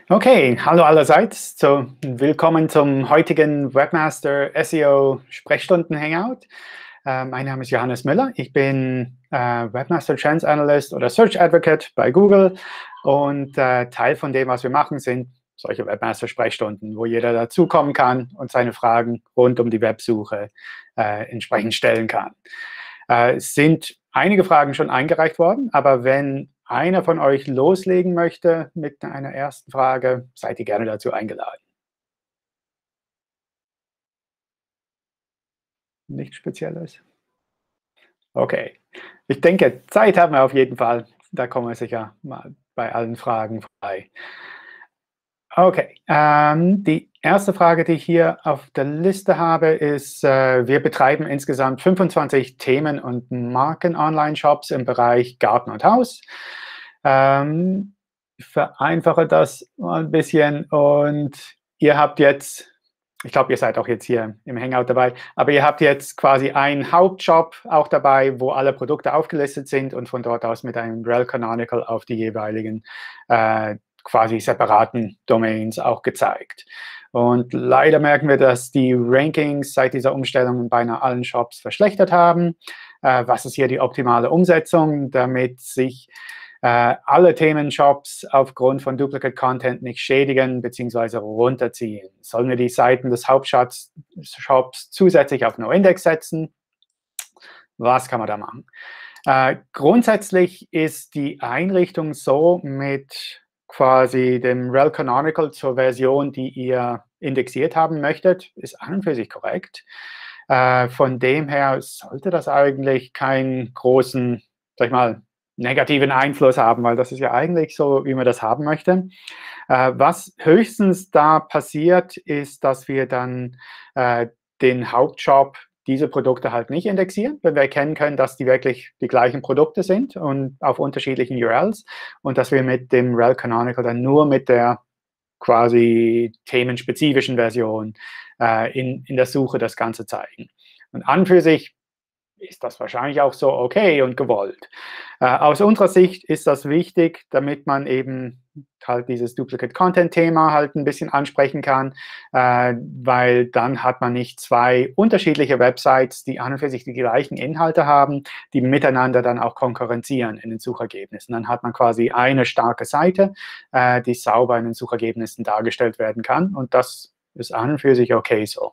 Okay, hallo allerseits. Willkommen zum heutigen Webmaster SEO Sprechstunden Hangout. Mein Name ist Johannes Müller. Ich bin Webmaster Trends Analyst oder Search Advocate bei Google und Teil von dem, was wir machen, sind solche Webmaster Sprechstunden, wo jeder dazukommen kann und seine Fragen rund um die Websuche entsprechend stellen kann. Es sind einige Fragen schon eingereicht worden, aber wenn einer von euch loslegen möchte mit einer ersten Frage, seid ihr gerne dazu eingeladen. Nichts Spezielles? Okay. Ich denke, Zeit haben wir auf jeden Fall. Da kommen wir sicher mal bei allen Fragen vorbei. Okay. Die erste Frage, die ich hier auf der Liste habe, ist, wir betreiben insgesamt 25 Themen- und Marken-Online-Shops im Bereich Garten und Haus. Ich vereinfache das mal ein bisschen und ihr habt jetzt, ich glaube, ihr seid auch jetzt hier im Hangout dabei, aber ihr habt jetzt quasi einen Hauptshop auch dabei, wo alle Produkte aufgelistet sind und von dort aus mit einem rel Canonical auf die jeweiligen quasi separaten Domains auch gezeigt. Und leider merken wir, dass die Rankings seit dieser Umstellung in beinahe allen Shops verschlechtert haben. Was ist hier die optimale Umsetzung, damit sich alle Themenshops aufgrund von Duplicate Content nicht schädigen bzw. runterziehen? Sollen wir die Seiten des Hauptshops zusätzlich auf No-Index setzen? Was kann man da machen? Grundsätzlich ist die Einrichtung so mit quasi dem rel Canonical zur Version, die ihr indexiert haben möchtet, ist an und für sich korrekt. Von dem her sollte das eigentlich keinen großen, sag ich mal, negativen Einfluss haben, weil das ist ja eigentlich so, wie man das haben möchte. Was höchstens da passiert, ist, dass wir dann den Hauptshop diese Produkte halt nicht indexieren, wenn wir erkennen können, dass die wirklich die gleichen Produkte sind und auf unterschiedlichen URLs und dass wir mit dem rel Canonical dann nur mit der quasi themenspezifischen Version in der Suche das Ganze zeigen. Und an für sich ist das wahrscheinlich auch so okay und gewollt. Aus unserer Sicht ist das wichtig, damit man eben halt dieses Duplicate-Content-Thema halt ein bisschen ansprechen kann, weil dann hat man nicht zwei unterschiedliche Websites, die an und für sich die gleichen Inhalte haben, die miteinander dann auch konkurrenzieren in den Suchergebnissen. Dann hat man quasi eine starke Seite, die sauber in den Suchergebnissen dargestellt werden kann und das ist an und für sich okay so.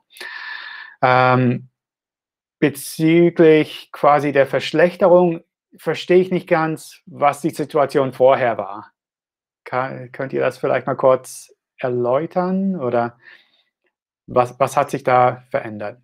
Bezüglich quasi der Verschlechterung verstehe ich nicht ganz, was die Situation vorher war. Könnt ihr das vielleicht mal kurz erläutern oder was hat sich da verändert?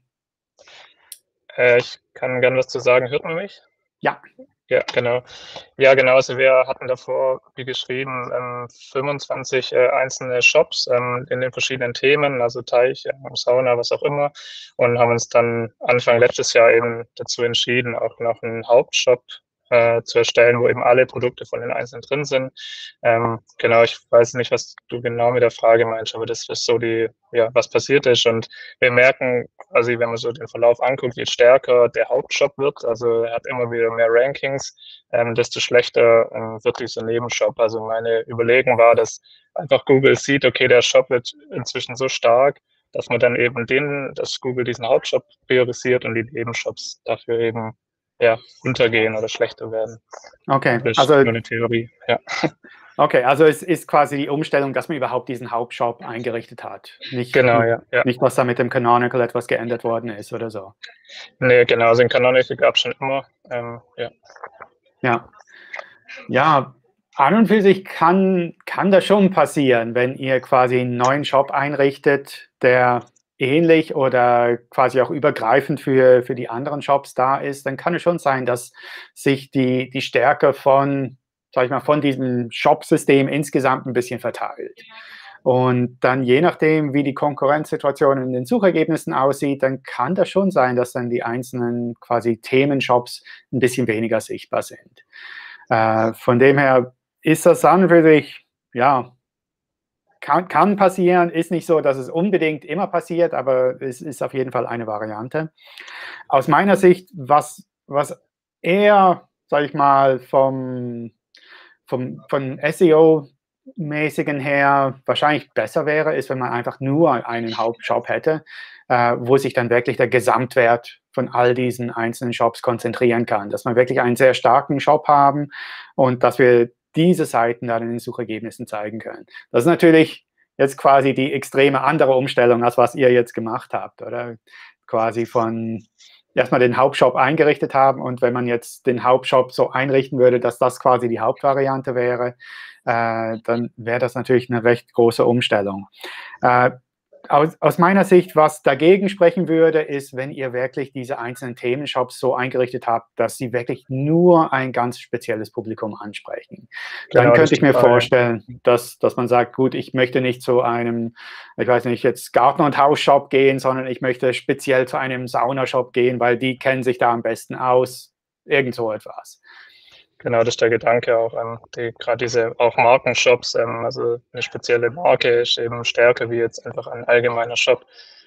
Ich kann gerne was zu sagen. Hört man mich? Ja. Ja, genau. Ja, genau. Also wir hatten davor, wie geschrieben, 25 einzelne Shops in den verschiedenen Themen, also Teich, Sauna, was auch immer, und haben uns dann Anfang letztes Jahr eben dazu entschieden, auch noch einen Hauptshop zu erstellen, wo eben alle Produkte von den Einzelnen drin sind. Genau, ich weiß nicht, was du genau mit der Frage meinst, aber das ist so was passiert ist. Und wir merken quasi, wenn man so den Verlauf anguckt, je stärker der Hauptshop wird, also er hat immer wieder mehr Rankings, desto schlechter wird dieser Nebenshop. Also meine Überlegung war, dass einfach Google sieht, okay, der Shop wird inzwischen so stark, dass man dann eben dass Google diesen Hauptshop priorisiert und die Nebenshops dafür eben untergehen oder schlechter werden. Okay, Das ist also nur eine Theorie, ja. okay, also es ist quasi die Umstellung, dass man überhaupt diesen Hauptshop eingerichtet hat. Genau, ja. Nicht, was da mit dem Canonical etwas geändert worden ist oder so. Nee, genau, also den Canonical gab es schon immer, ja. Ja. Ja, an und für sich kann das schon passieren, wenn ihr quasi einen neuen Shop einrichtet, der ähnlich oder quasi auch übergreifend für die anderen Shops da ist, dann kann es schon sein, dass sich die Stärke von, sag ich mal, von diesem Shop-System insgesamt ein bisschen verteilt. Und dann je nachdem, wie die Konkurrenzsituation in den Suchergebnissen aussieht, dann kann das schon sein, dass dann die einzelnen quasi Themenshops ein bisschen weniger sichtbar sind. Von dem her ist das an und für sich, ja, kann passieren, ist nicht so, dass es unbedingt immer passiert, aber es ist auf jeden Fall eine Variante. Aus meiner Sicht, was eher, sage ich mal, von SEO Kostenmäßigen her wahrscheinlich besser wäre, ist, wenn man einfach nur einen Hauptshop hätte, wo sich dann wirklich der Gesamtwert von all diesen einzelnen Shops konzentrieren kann. Dass man wirklich einen sehr starken Shop haben und dass wir diese Seiten dann in den Suchergebnissen zeigen können. Das ist natürlich jetzt quasi die extreme andere Umstellung, als was ihr jetzt gemacht habt, oder? Quasi von erstmal den Hauptshop eingerichtet haben und wenn man jetzt den Hauptshop so einrichten würde, dass das quasi die Hauptvariante wäre, dann wäre das natürlich eine recht große Umstellung. Aus meiner Sicht, was dagegen sprechen würde, ist, wenn ihr wirklich diese einzelnen Themenshops so eingerichtet habt, dass sie wirklich nur ein ganz spezielles Publikum ansprechen. Dann Genau, könnte ich mir vorstellen, dass man sagt, gut, ich möchte nicht zu einem, ich weiß nicht, jetzt Garten- und Hausshop gehen, sondern ich möchte speziell zu einem Saunashop gehen, weil die kennen sich da am besten aus, irgend so etwas. Genau, das ist der Gedanke auch. Gerade diese auch Markenshops, also eine spezielle Marke ist eben stärker wie jetzt einfach ein allgemeiner Shop.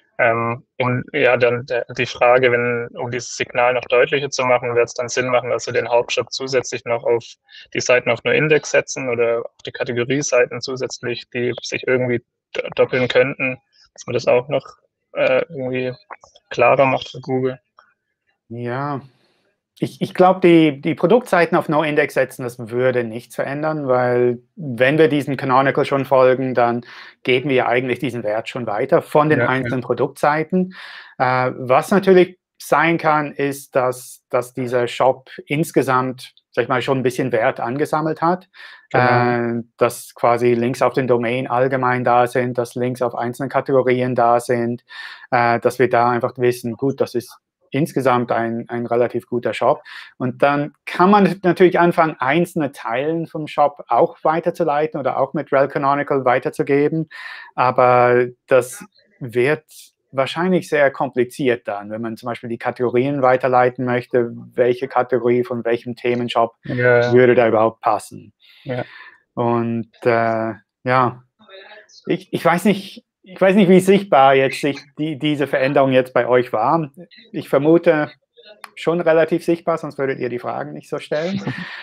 Ja, dann die Frage, um dieses Signal noch deutlicher zu machen, wird es dann Sinn machen, dass wir den Hauptshop zusätzlich noch auf die Seiten auf nur Index setzen oder auf die Kategorieseiten zusätzlich, die sich irgendwie doppeln könnten, dass man das auch noch irgendwie klarer macht für Google. Ja, ich glaube, die Produktseiten auf No-Index setzen, das würde nichts verändern, weil wenn wir diesem Canonical schon folgen, dann geben wir eigentlich diesen Wert schon weiter von den einzelnen Produktseiten. Was natürlich sein kann, ist, dass dieser Shop insgesamt, sag ich mal, schon ein bisschen Wert angesammelt hat. Genau. Dass quasi Links auf den Domain allgemein da sind, dass Links auf einzelne Kategorien da sind, dass wir da einfach wissen, gut, das ist insgesamt ein relativ guter Shop. Und dann kann man natürlich anfangen, einzelne Teilen vom Shop auch weiterzuleiten oder auch mit Rel Canonical weiterzugeben. Aber das wird wahrscheinlich sehr kompliziert dann, wenn man zum Beispiel die Kategorien weiterleiten möchte. Welche Kategorie von welchem Themenshop würde da überhaupt passen? Ja. Und ja, ich weiß nicht, wie sichtbar jetzt diese Veränderung jetzt bei euch war. Ich vermute schon relativ sichtbar, sonst würdet ihr die Fragen nicht so stellen.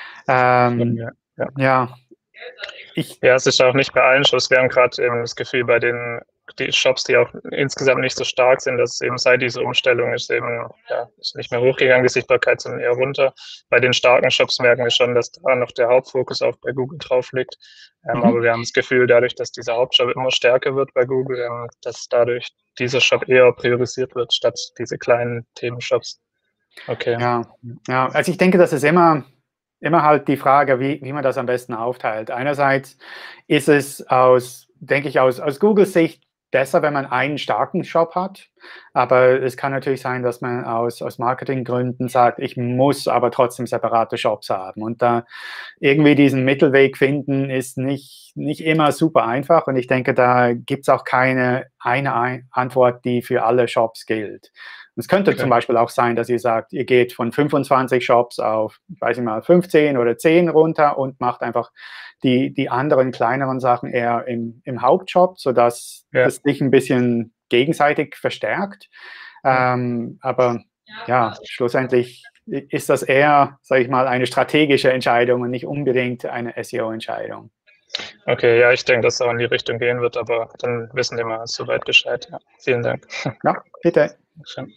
Ja, es ist auch nicht bei allen Shops. Wir haben gerade eben das Gefühl, bei den Shops, die auch insgesamt nicht so stark sind, dass eben seit dieser Umstellung ist nicht mehr hochgegangen, die Sichtbarkeit, sondern eher runter. Bei den starken Shops merken wir schon, dass da noch der Hauptfokus auch bei Google drauf liegt. Aber wir haben das Gefühl, dadurch, dass dieser Hauptshop immer stärker wird bei Google, dass dadurch dieser Shop eher priorisiert wird, statt diese kleinen Themenshops. Okay. Ja, also ich denke, das ist immer halt die Frage, wie man das am besten aufteilt. Einerseits ist es denke ich, aus Googles Sicht besser, wenn man einen starken Shop hat. Aber es kann natürlich sein, dass man aus Marketinggründen sagt, ich muss aber trotzdem separate Shops haben. Und da irgendwie diesen Mittelweg finden, ist nicht immer super einfach. Und ich denke, da gibt es auch keine eine Antwort, die für alle Shops gilt. Es könnte zum Beispiel auch sein, dass ihr sagt, ihr geht von 25 Shops auf, ich weiß nicht mal, 15 oder 10 runter und macht einfach die anderen kleineren Sachen eher im Hauptshop, sodass das sich ein bisschen gegenseitig verstärkt. Aber ja, schlussendlich ist das eher, sage ich mal, eine strategische Entscheidung und nicht unbedingt eine SEO-Entscheidung. Okay, ja, ich denke, dass es auch in die Richtung gehen wird, aber dann wissen wir mal soweit Bescheid. Ja, vielen Dank. Ja, bitte. Schön.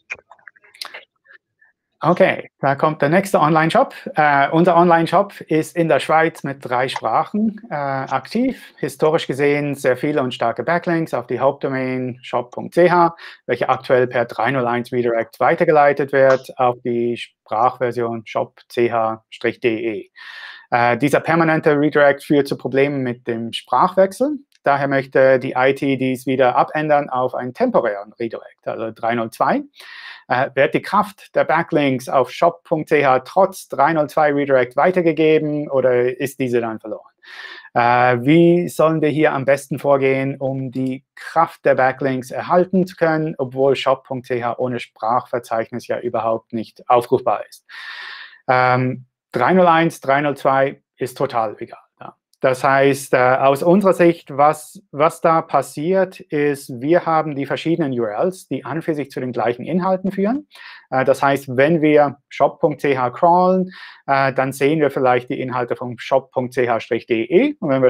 Okay, da kommt der nächste Online-Shop. Unser Online-Shop ist in der Schweiz mit 3 Sprachen aktiv. Historisch gesehen sehr viele und starke Backlinks auf die Hauptdomain shop.ch, welche aktuell per 301 Redirect weitergeleitet wird auf die Sprachversion shop.ch-de. Dieser permanente Redirect führt zu Problemen mit dem Sprachwechsel. Daher möchte die IT dies wieder abändern auf einen temporären Redirect, also 302. Wird die Kraft der Backlinks auf shop.ch trotz 302 Redirect weitergegeben oder ist diese dann verloren? Wie sollen wir hier am besten vorgehen, um die Kraft der Backlinks erhalten zu können, obwohl shop.ch ohne Sprachverzeichnis ja überhaupt nicht aufrufbar ist? 301, 302 ist total egal. Ja. Das heißt, aus unserer Sicht, was da passiert, ist, wir haben die verschiedenen URLs, die an und für sich zu den gleichen Inhalten führen. Das heißt, wenn wir shop.ch crawlen, dann sehen wir vielleicht die Inhalte vom shop.ch-de. Und wenn wir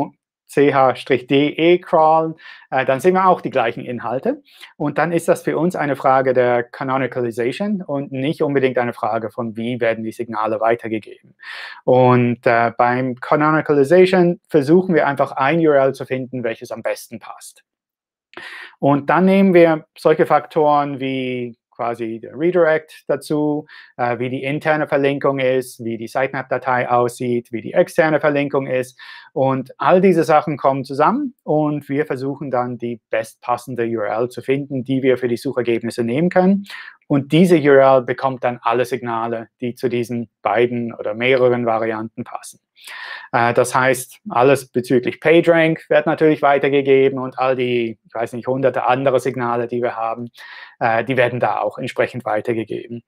shop.ch-de crawlen, dann sehen wir auch die gleichen Inhalte. Und dann ist das für uns eine Frage der Canonicalization und nicht unbedingt eine Frage von, wie werden die Signale weitergegeben. Und beim Canonicalization versuchen wir einfach ein URL zu finden, welches am besten passt. Und dann nehmen wir solche Faktoren wie quasi der Redirect dazu, wie die interne Verlinkung ist, wie die Sitemap-Datei aussieht, wie die externe Verlinkung ist. Und all diese Sachen kommen zusammen und wir versuchen dann die bestpassende URL zu finden, die wir für die Suchergebnisse nehmen können. Und diese URL bekommt dann alle Signale, die zu diesen beiden oder mehreren Varianten passen. Das heißt, alles bezüglich PageRank wird natürlich weitergegeben und all die, ich weiß nicht, hunderte andere Signale, die wir haben, die werden da auch entsprechend weitergegeben.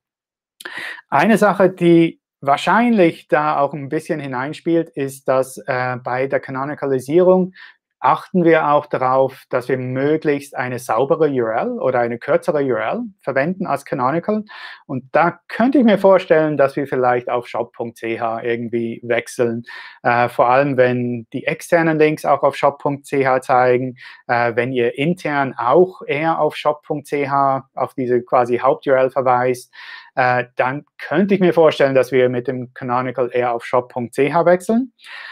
Eine Sache, die wahrscheinlich da auch ein bisschen hineinspielt, ist, dass bei der Canonicalisierung achten wir auch darauf, dass wir möglichst eine saubere URL oder eine kürzere URL verwenden als Canonical. Und da könnte ich mir vorstellen, dass wir vielleicht auf shop.ch irgendwie wechseln. Vor allem, wenn die externen Links auch auf shop.ch zeigen, wenn ihr intern auch eher auf shop.ch, auf diese quasi Haupt-URL verweist, dann könnte ich mir vorstellen, dass wir mit dem Canonical eher auf shop.ch wechseln.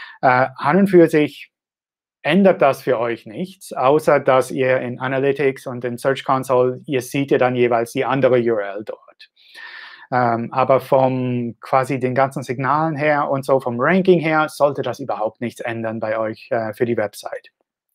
An und für sich ändert das für euch nichts, außer dass ihr in Analytics und in Search Console, ihr seht ja dann jeweils die andere URL dort. Aber vom quasi den ganzen Signalen her und so vom Ranking her sollte das überhaupt nichts ändern bei euch für die Website.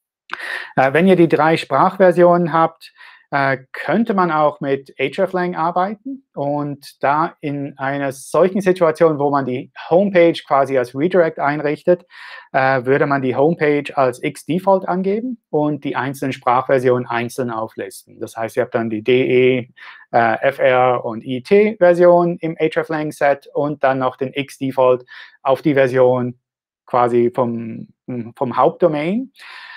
Wenn ihr die 3 Sprachversionen habt, könnte man auch mit hreflang arbeiten und da in einer solchen Situation, wo man die Homepage quasi als Redirect einrichtet, würde man die Homepage als xDefault angeben und die einzelnen Sprachversionen einzeln auflisten. Das heißt, ihr habt dann die DE, FR und IT-Version im hreflang-Set und dann noch den xDefault auf die Version quasi vom Hauptdomain.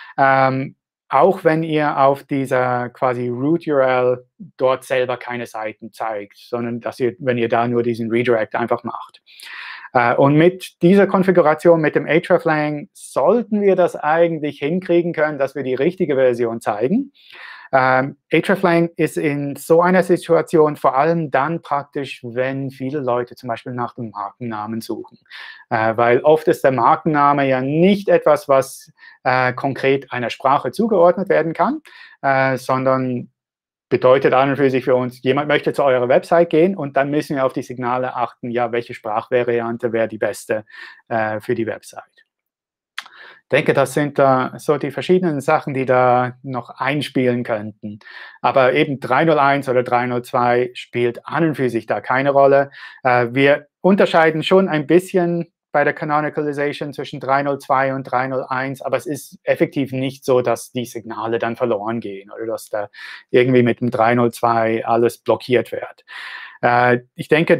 Auch wenn ihr auf dieser quasi Root-URL dort selber keine Seiten zeigt, sondern dass ihr, wenn ihr da nur diesen Redirect einfach macht. Und mit dieser Konfiguration, mit dem hreflang, sollten wir das eigentlich hinkriegen können, dass wir die richtige Version zeigen. hreflang ist in so einer Situation vor allem dann praktisch, wenn viele Leute zum Beispiel nach dem Markennamen suchen. Weil oft ist der Markenname ja nicht etwas, was konkret einer Sprache zugeordnet werden kann, sondern bedeutet an und für sich für uns, jemand möchte zu eurer Website gehen und dann müssen wir auf die Signale achten, ja, welche Sprachvariante wäre die beste für die Website. Ich denke, das sind so die verschiedenen Sachen, die da noch einspielen könnten. Aber eben 301 oder 302 spielt an und für sich da keine Rolle. Wir unterscheiden schon ein bisschen bei der Canonicalization zwischen 302 und 301, aber es ist effektiv nicht so, dass die Signale dann verloren gehen oder dass da irgendwie mit dem 302 alles blockiert wird. Ich denke,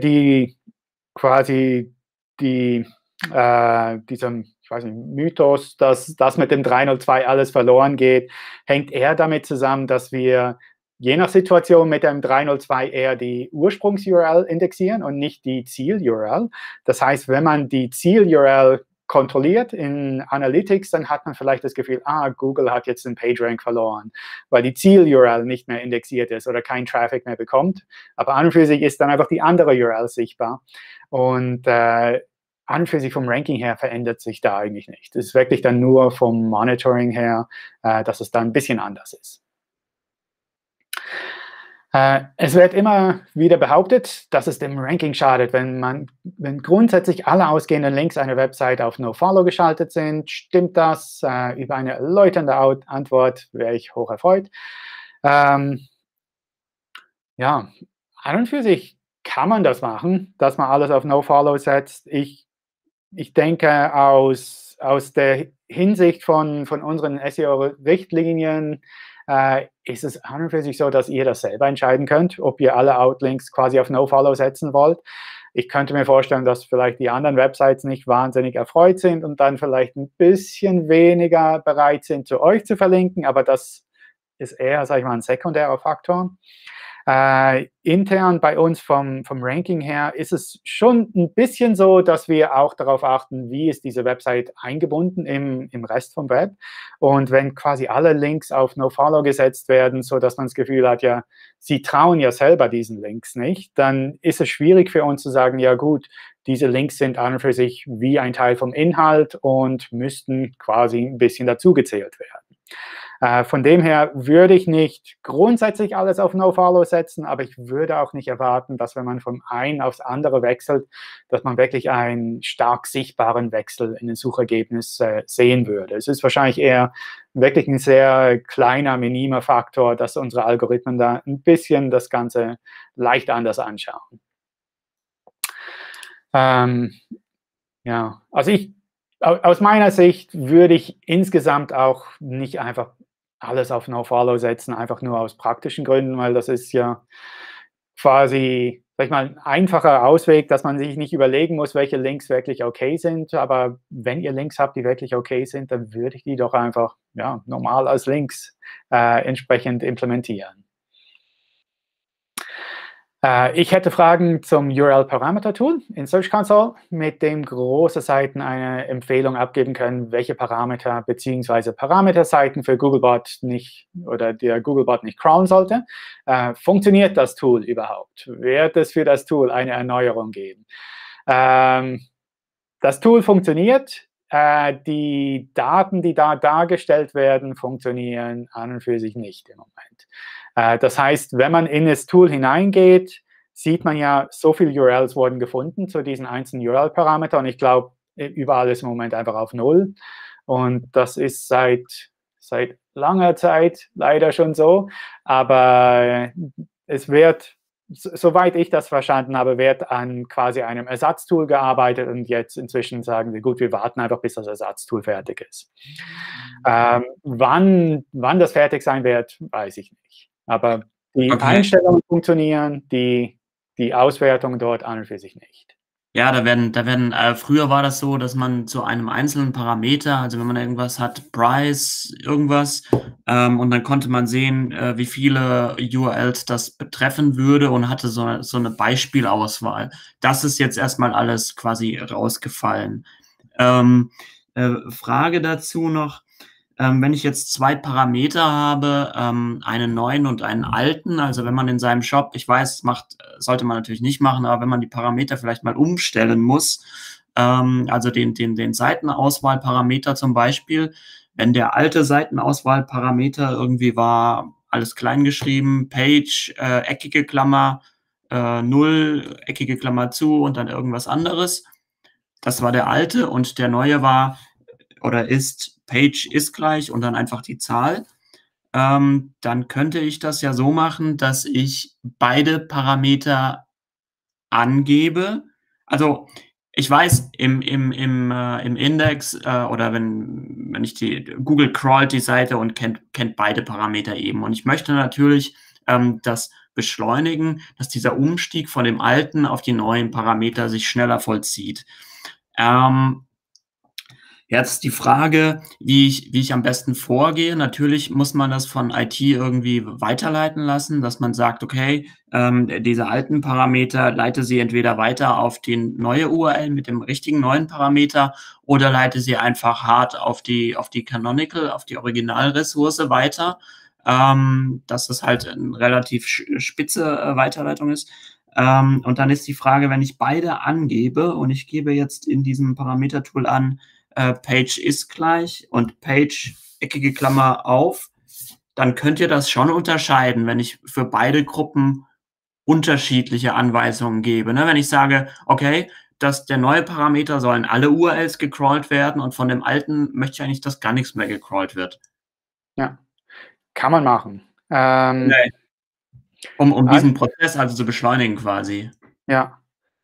diesem ich weiß nicht, Mythos, dass das mit dem 302 alles verloren geht, hängt eher damit zusammen, dass wir je nach Situation mit dem 302 eher die Ursprungs-URL indexieren und nicht die Ziel-URL. Das heißt, wenn man die Ziel-URL kontrolliert in Analytics, dann hat man vielleicht das Gefühl, Google hat jetzt den PageRank verloren, weil die Ziel-URL nicht mehr indexiert ist oder kein Traffic mehr bekommt. Aber an und für sich ist dann einfach die andere URL sichtbar. Und an und für sich vom Ranking her verändert sich da eigentlich nicht. Es ist wirklich dann nur vom Monitoring her, dass es da ein bisschen anders ist. Es wird immer wieder behauptet, dass es dem Ranking schadet, wenn grundsätzlich alle ausgehenden Links einer Website auf NoFollow geschaltet sind. Stimmt das? Über eine erläuternde Antwort wäre ich hoch erfreut. Ja, an und für sich kann man das machen, dass man alles auf NoFollow setzt. Ich denke, aus der Hinsicht von unseren SEO-Richtlinien ist es an und für sich so, dass ihr das selber entscheiden könnt, ob ihr alle Outlinks quasi auf NoFollow setzen wollt. Ich könnte mir vorstellen, dass vielleicht die anderen Websites nicht wahnsinnig erfreut sind und dann vielleicht ein bisschen weniger bereit sind, zu euch zu verlinken, aber das ist eher, sage ich mal, ein sekundärer Faktor. Intern bei uns vom Ranking her ist es schon ein bisschen so, dass wir auch darauf achten, wie ist diese Website eingebunden im Rest vom Web. Und wenn quasi alle Links auf NoFollow gesetzt werden, sodass man das Gefühl hat, ja, sie trauen ja selber diesen Links nicht, dann ist es schwierig für uns zu sagen, ja gut, diese Links sind an und für sich wie ein Teil vom Inhalt und müssten quasi ein bisschen dazugezählt werden. Von dem her würde ich nicht grundsätzlich alles auf NoFollow setzen, aber ich würde auch nicht erwarten, dass wenn man vom einen aufs andere wechselt, dass man wirklich einen stark sichtbaren Wechsel in den Suchergebnissen sehen würde. Es ist wahrscheinlich eher wirklich ein sehr kleiner, minimer Faktor, dass unsere Algorithmen da ein bisschen das Ganze leicht anders anschauen. Ja, also aus meiner Sicht würde ich insgesamt auch nicht einfach alles auf NoFollow setzen, einfach nur aus praktischen Gründen, weil das ist ja quasi, sag ich mal, ein einfacher Ausweg, dass man sich nicht überlegen muss, welche Links wirklich okay sind. Aber wenn ihr Links habt, die wirklich okay sind, dann würde ich die doch einfach ja, normal als Links entsprechend implementieren. Ich hätte Fragen zum URL-Parameter-Tool in Search Console, mit dem große Seiten eine Empfehlung abgeben können, welche Parameter bzw. Parameterseiten für Googlebot nicht oder der Googlebot nicht crawlen sollte. Funktioniert das Tool überhaupt? Wird es für das Tool eine Erneuerung geben? Das Tool funktioniert. Die Daten, die da dargestellt werden, funktionieren an und für sich nicht im Moment. Das heißt, wenn man in das Tool hineingeht, sieht man ja, so viele URLs wurden gefunden zu diesen einzelnen URL-Parametern. Und ich glaube, überall ist im Moment einfach auf 0. Und das ist seit langer Zeit leider schon so. Aber es wird, soweit ich das verstanden habe, wird an quasi einem Ersatztool gearbeitet. Und jetzt inzwischen sagen wir, gut, wir warten einfach, bis das Ersatztool fertig ist. Wann das fertig sein wird, weiß ich nicht. Aber die Einstellungen funktionieren, die Auswertung dort an und für sich nicht. Ja, früher war das so, dass man zu einem einzelnen Parameter, also wenn man irgendwas hat, Price, irgendwas, und dann konnte man sehen, wie viele URLs das betreffen würde und hatte so eine Beispielauswahl. Das ist jetzt erstmal alles quasi rausgefallen. Frage dazu noch. Wenn ich jetzt zwei Parameter habe, einen neuen und einen alten, also wenn man in seinem Shop, ich weiß, sollte man natürlich nicht machen, aber wenn man die Parameter vielleicht mal umstellen muss, also den Seitenauswahlparameter zum Beispiel, wenn der alte Seitenauswahlparameter irgendwie war, alles klein geschrieben, Page, eckige Klammer, 0, eckige Klammer zu und dann irgendwas anderes, das war der alte und der neue war oder ist Page ist gleich und dann einfach die Zahl, dann könnte ich das ja so machen, dass ich beide Parameter angebe. Also ich weiß, im Index oder wenn ich Google crawlt die Seite und kennt beide Parameter eben. Und ich möchte natürlich das beschleunigen, dass dieser Umstieg von dem alten auf die neuen Parameter sich schneller vollzieht. Jetzt die Frage, wie ich am besten vorgehe. Natürlich muss man das von IT irgendwie weiterleiten lassen, dass man sagt, okay, diese alten Parameter leite sie entweder weiter auf die neue URL mit dem richtigen neuen Parameter oder leite sie einfach hart auf die Canonical, auf die Originalressource weiter, dass das halt eine relativ spitze Weiterleitung ist. Und dann ist die Frage, wenn ich beide angebe und ich gebe jetzt in diesem Parameter-Tool an, Page ist gleich und Page, eckige Klammer auf, dann könnt ihr das schon unterscheiden, wenn ich für beide Gruppen unterschiedliche Anweisungen gebe. Ne? Wenn ich sage, okay, der neue Parameter sollen alle URLs gecrawlt werden und von dem alten möchte ich eigentlich, dass gar nichts mehr gecrawlt wird. Ja, kann man machen. Okay. Um diesen Prozess also zu beschleunigen quasi. Ja.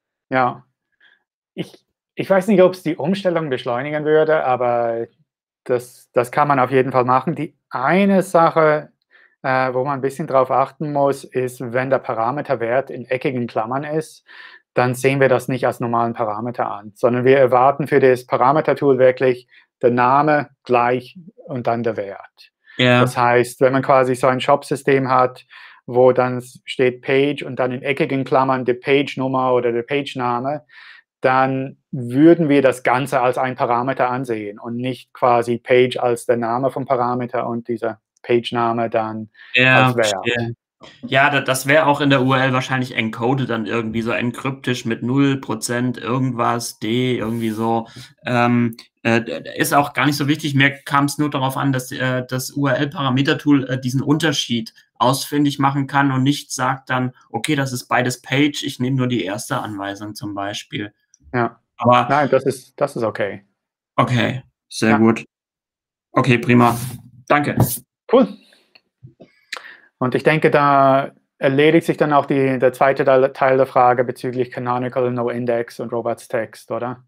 Ich weiß nicht, ob es die Umstellung beschleunigen würde, aber das kann man auf jeden Fall machen. Die eine Sache, wo man ein bisschen drauf achten muss, ist, wenn der Parameterwert in eckigen Klammern ist, dann sehen wir das nicht als normalen Parameter an, sondern wir erwarten für das Parameter-Tool wirklich der Name gleich und dann der Wert. Ja. Das heißt, wenn man quasi so ein Shop-System hat, wo dann steht Page und dann in eckigen Klammern die Page-Nummer oder der Page-Name, dann würden wir das Ganze als ein Parameter ansehen und nicht quasi Page als der Name vom Parameter und dieser Page-Name dann als Wert. Verstehe. Ja, das wäre auch in der URL wahrscheinlich encoded dann irgendwie so enkryptisch mit 0% irgendwas, D, irgendwie so. Ist auch gar nicht so wichtig. Mir kam es nur darauf an, dass das URL-Parameter-Tool diesen Unterschied ausfindig machen kann und nicht sagt dann, okay, das ist beides Page, ich nehme nur die erste Anweisung zum Beispiel. Ja. Aber nein, das ist okay. Okay, sehr gut. Okay, prima. Danke. Cool. Und ich denke, da erledigt sich dann auch der zweite Teil der Frage bezüglich Canonical, NoIndex und Robots Text, oder?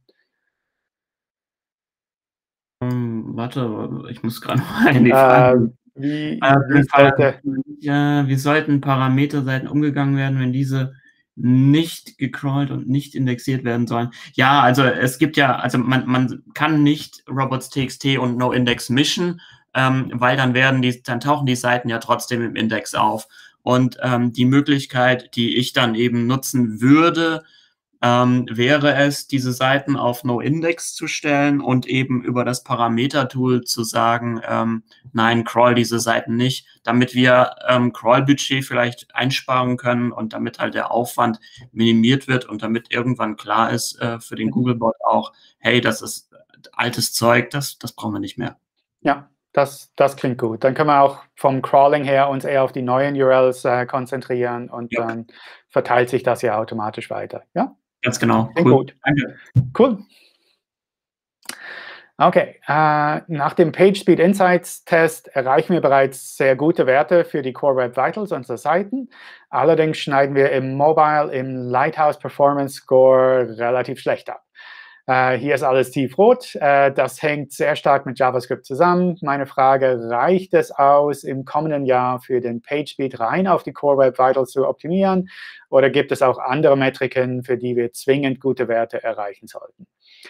Warte, ich muss gerade mal in die Frage. Wie sollten Parameterseiten umgegangen werden, wenn diese nicht gecrawlt und nicht indexiert werden sollen? Ja, also es gibt ja, also man kann nicht Robots.txt und NoIndex mischen, weil dann tauchen die Seiten ja trotzdem im Index auf. Und die Möglichkeit, die ich dann eben nutzen würde, wäre es, diese Seiten auf NoIndex zu stellen und eben über das Parameter-Tool zu sagen, nein, crawl diese Seiten nicht, damit wir Crawl-Budget vielleicht einsparen können und damit halt der Aufwand minimiert wird und damit irgendwann klar ist für den Googlebot auch, hey, das ist altes Zeug, das brauchen wir nicht mehr. Ja, das klingt gut. Dann können wir auch vom Crawling her uns eher auf die neuen URLs konzentrieren und dann verteilt sich das ja automatisch weiter. Ja? Ganz genau. Klingt gut. Danke. Cool. Okay, nach dem PageSpeed Insights Test erreichen wir bereits sehr gute Werte für die Core Web Vitals unserer Seiten. Allerdings schneiden wir im Mobile im Lighthouse Performance Score relativ schlecht ab. Hier ist alles tiefrot. Das hängt sehr stark mit JavaScript zusammen. Meine Frage, reicht es aus, im kommenden Jahr für den PageSpeed rein auf die Core Web Vitals zu optimieren? Oder gibt es auch andere Metriken, für die wir zwingend gute Werte erreichen sollten?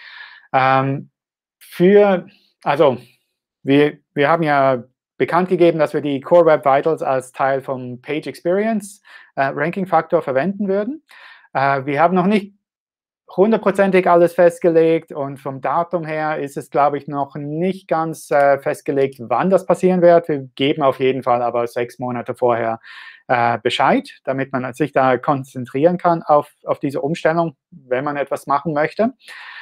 Wir haben ja bekannt gegeben, dass wir die Core Web Vitals als Teil vom Page Experience Ranking Faktor verwenden würden. Wir haben noch nicht hundertprozentig alles festgelegt und vom Datum her ist es, glaube ich, noch nicht ganz festgelegt, wann das passieren wird. Wir geben auf jeden Fall aber 6 Monate vorher Bescheid, damit man sich da konzentrieren kann auf diese Umstellung, wenn man etwas machen möchte.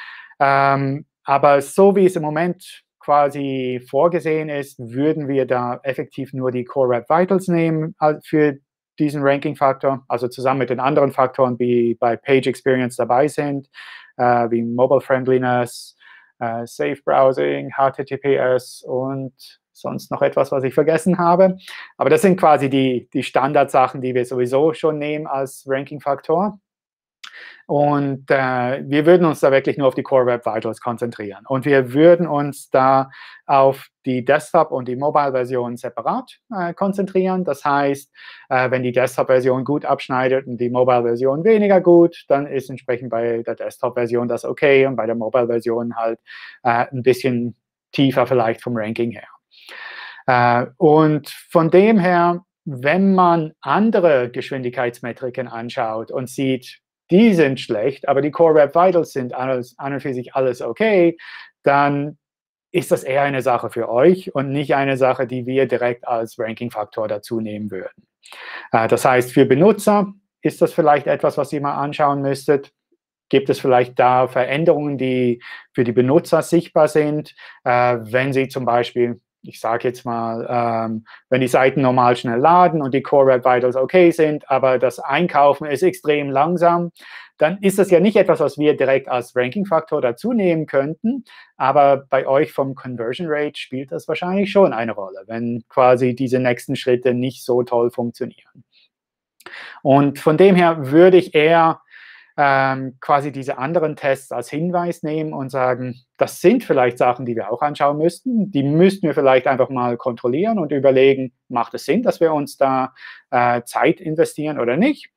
Aber so wie es im Moment quasi vorgesehen ist, würden wir da effektiv nur die Core Web Vitals nehmen für diesen Ranking-Faktor, also zusammen mit den anderen Faktoren, die bei Page Experience dabei sind, wie Mobile Friendliness, Safe Browsing, HTTPS und sonst noch etwas, was ich vergessen habe. Aber das sind quasi die Standardsachen, die wir sowieso schon nehmen als Ranking-Faktor. Und wir würden uns da wirklich nur auf die Core Web Vitals konzentrieren. Und wir würden uns da auf die Desktop- und die Mobile-Version separat konzentrieren. Das heißt, wenn die Desktop-Version gut abschneidet und die Mobile-Version weniger gut, dann ist entsprechend bei der Desktop-Version das okay und bei der Mobile-Version halt ein bisschen tiefer vielleicht vom Ranking her. Und von dem her, wenn man andere Geschwindigkeitsmetriken anschaut und sieht, die sind schlecht, aber die Core Web Vitals sind an und für sich alles okay, dann ist das eher eine Sache für euch und nicht eine Sache, die wir direkt als Ranking-Faktor dazu nehmen würden. Das heißt, für Benutzer ist das vielleicht etwas, was ihr mal anschauen müsstet. Gibt es vielleicht da Veränderungen, die für die Benutzer sichtbar sind, wenn sie zum Beispiel, ich sage jetzt mal, wenn die Seiten normal schnell laden und die Core Web Vitals okay sind, aber das Einkaufen ist extrem langsam, dann ist das ja nicht etwas, was wir direkt als Ranking-Faktor dazu nehmen könnten, aber bei euch vom Conversion Rate spielt das wahrscheinlich schon eine Rolle, wenn quasi diese nächsten Schritte nicht so toll funktionieren. Und von dem her würde ich eher quasi diese anderen Tests als Hinweis nehmen und sagen, das sind vielleicht Sachen, die wir auch anschauen müssten. Die müssten wir vielleicht einfach mal kontrollieren und überlegen, macht es Sinn, dass wir uns da Zeit investieren oder nicht.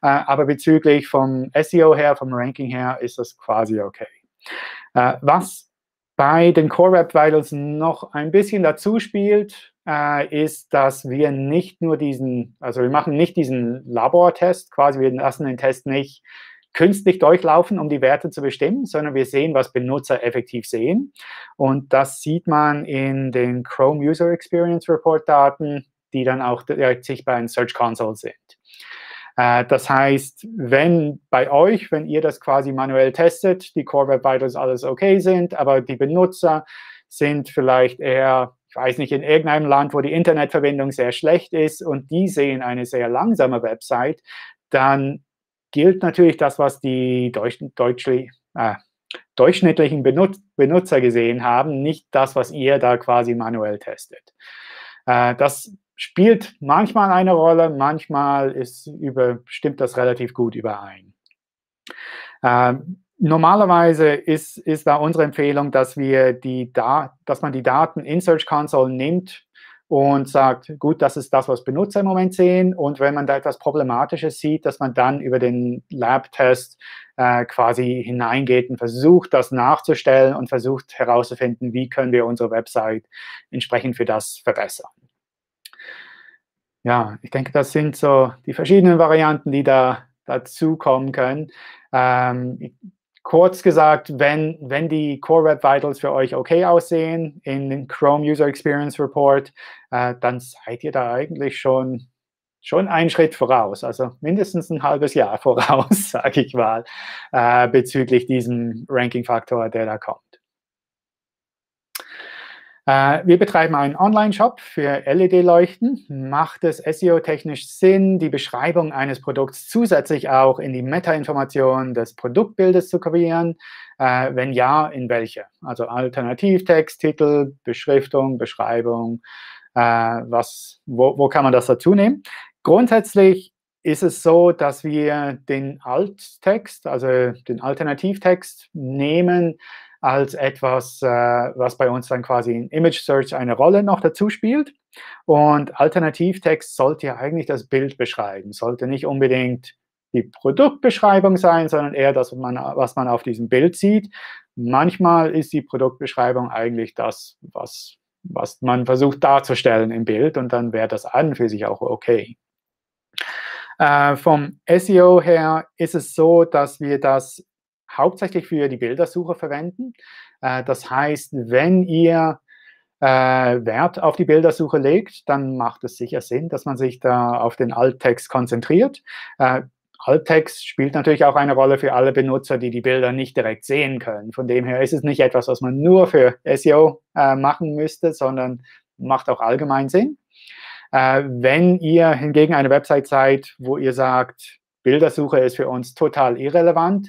aber bezüglich vom SEO her, vom Ranking her, ist das quasi okay. Was bei den Core Web Vitals noch ein bisschen dazu spielt, ist, dass wir nicht nur wir machen nicht diesen Labortest, quasi wir lassen den Test nicht künstlich durchlaufen, um die Werte zu bestimmen, sondern wir sehen, was Benutzer effektiv sehen. Und das sieht man in den Chrome User Experience Report Daten, die dann auch direkt sichtbar in Search Console sind. Das heißt, wenn ihr das quasi manuell testet, die Core Web Vitals alles okay sind, aber die Benutzer sind vielleicht eher, ich weiß nicht, in irgendeinem Land, wo die Internetverbindung sehr schlecht ist und die sehen eine sehr langsame Website, dann gilt natürlich das, was die durchschnittlichen Benutzer gesehen haben, nicht das, was ihr da quasi manuell testet. Das spielt manchmal eine Rolle, manchmal stimmt das relativ gut überein. Normalerweise ist da unsere Empfehlung, dass man die Daten in Search Console nimmt und sagt, gut, das ist das, was Benutzer im Moment sehen. Und wenn man da etwas Problematisches sieht, dass man dann über den Lab-Test quasi hineingeht und versucht, das nachzustellen und versucht herauszufinden, wie können wir unsere Website entsprechend für das verbessern. Ja, ich denke, das sind so die verschiedenen Varianten, die da dazu kommen können. Kurz gesagt, wenn die Core Web Vitals für euch okay aussehen in den Chrome User Experience Report, dann seid ihr da eigentlich schon einen Schritt voraus, also mindestens ein halbes Jahr voraus, sage ich mal, bezüglich diesem Ranking-Faktor, der da kommt. Wir betreiben einen Online-Shop für LED-Leuchten. Macht es SEO-technisch Sinn, die Beschreibung eines Produkts zusätzlich auch in die Meta-Informationen des Produktbildes zu kopieren? Wenn ja, in welche? Also Alternativtext, Titel, Beschriftung, Beschreibung. Wo kann man das dazu nehmen? Grundsätzlich ist es so, dass wir den Alttext, also den Alternativtext nehmen, als etwas, was bei uns dann quasi in Image Search eine Rolle noch dazu spielt. Und Alternativtext sollte ja eigentlich das Bild beschreiben, sollte nicht unbedingt die Produktbeschreibung sein, sondern eher das, was man auf diesem Bild sieht. Manchmal ist die Produktbeschreibung eigentlich das, was man versucht darzustellen im Bild, und dann wäre das an und für sich auch okay. Vom SEO her ist es so, dass wir das hauptsächlich für die Bildersuche verwenden. Das heißt, wenn ihr Wert auf die Bildersuche legt, dann macht es sicher Sinn, dass man sich da auf den Alttext konzentriert. Alttext spielt natürlich auch eine Rolle für alle Benutzer, die die Bilder nicht direkt sehen können. Von dem her ist es nicht etwas, was man nur für SEO machen müsste, sondern macht auch allgemein Sinn. Wenn ihr hingegen eine Website seid, wo ihr sagt, Bildersuche ist für uns total irrelevant,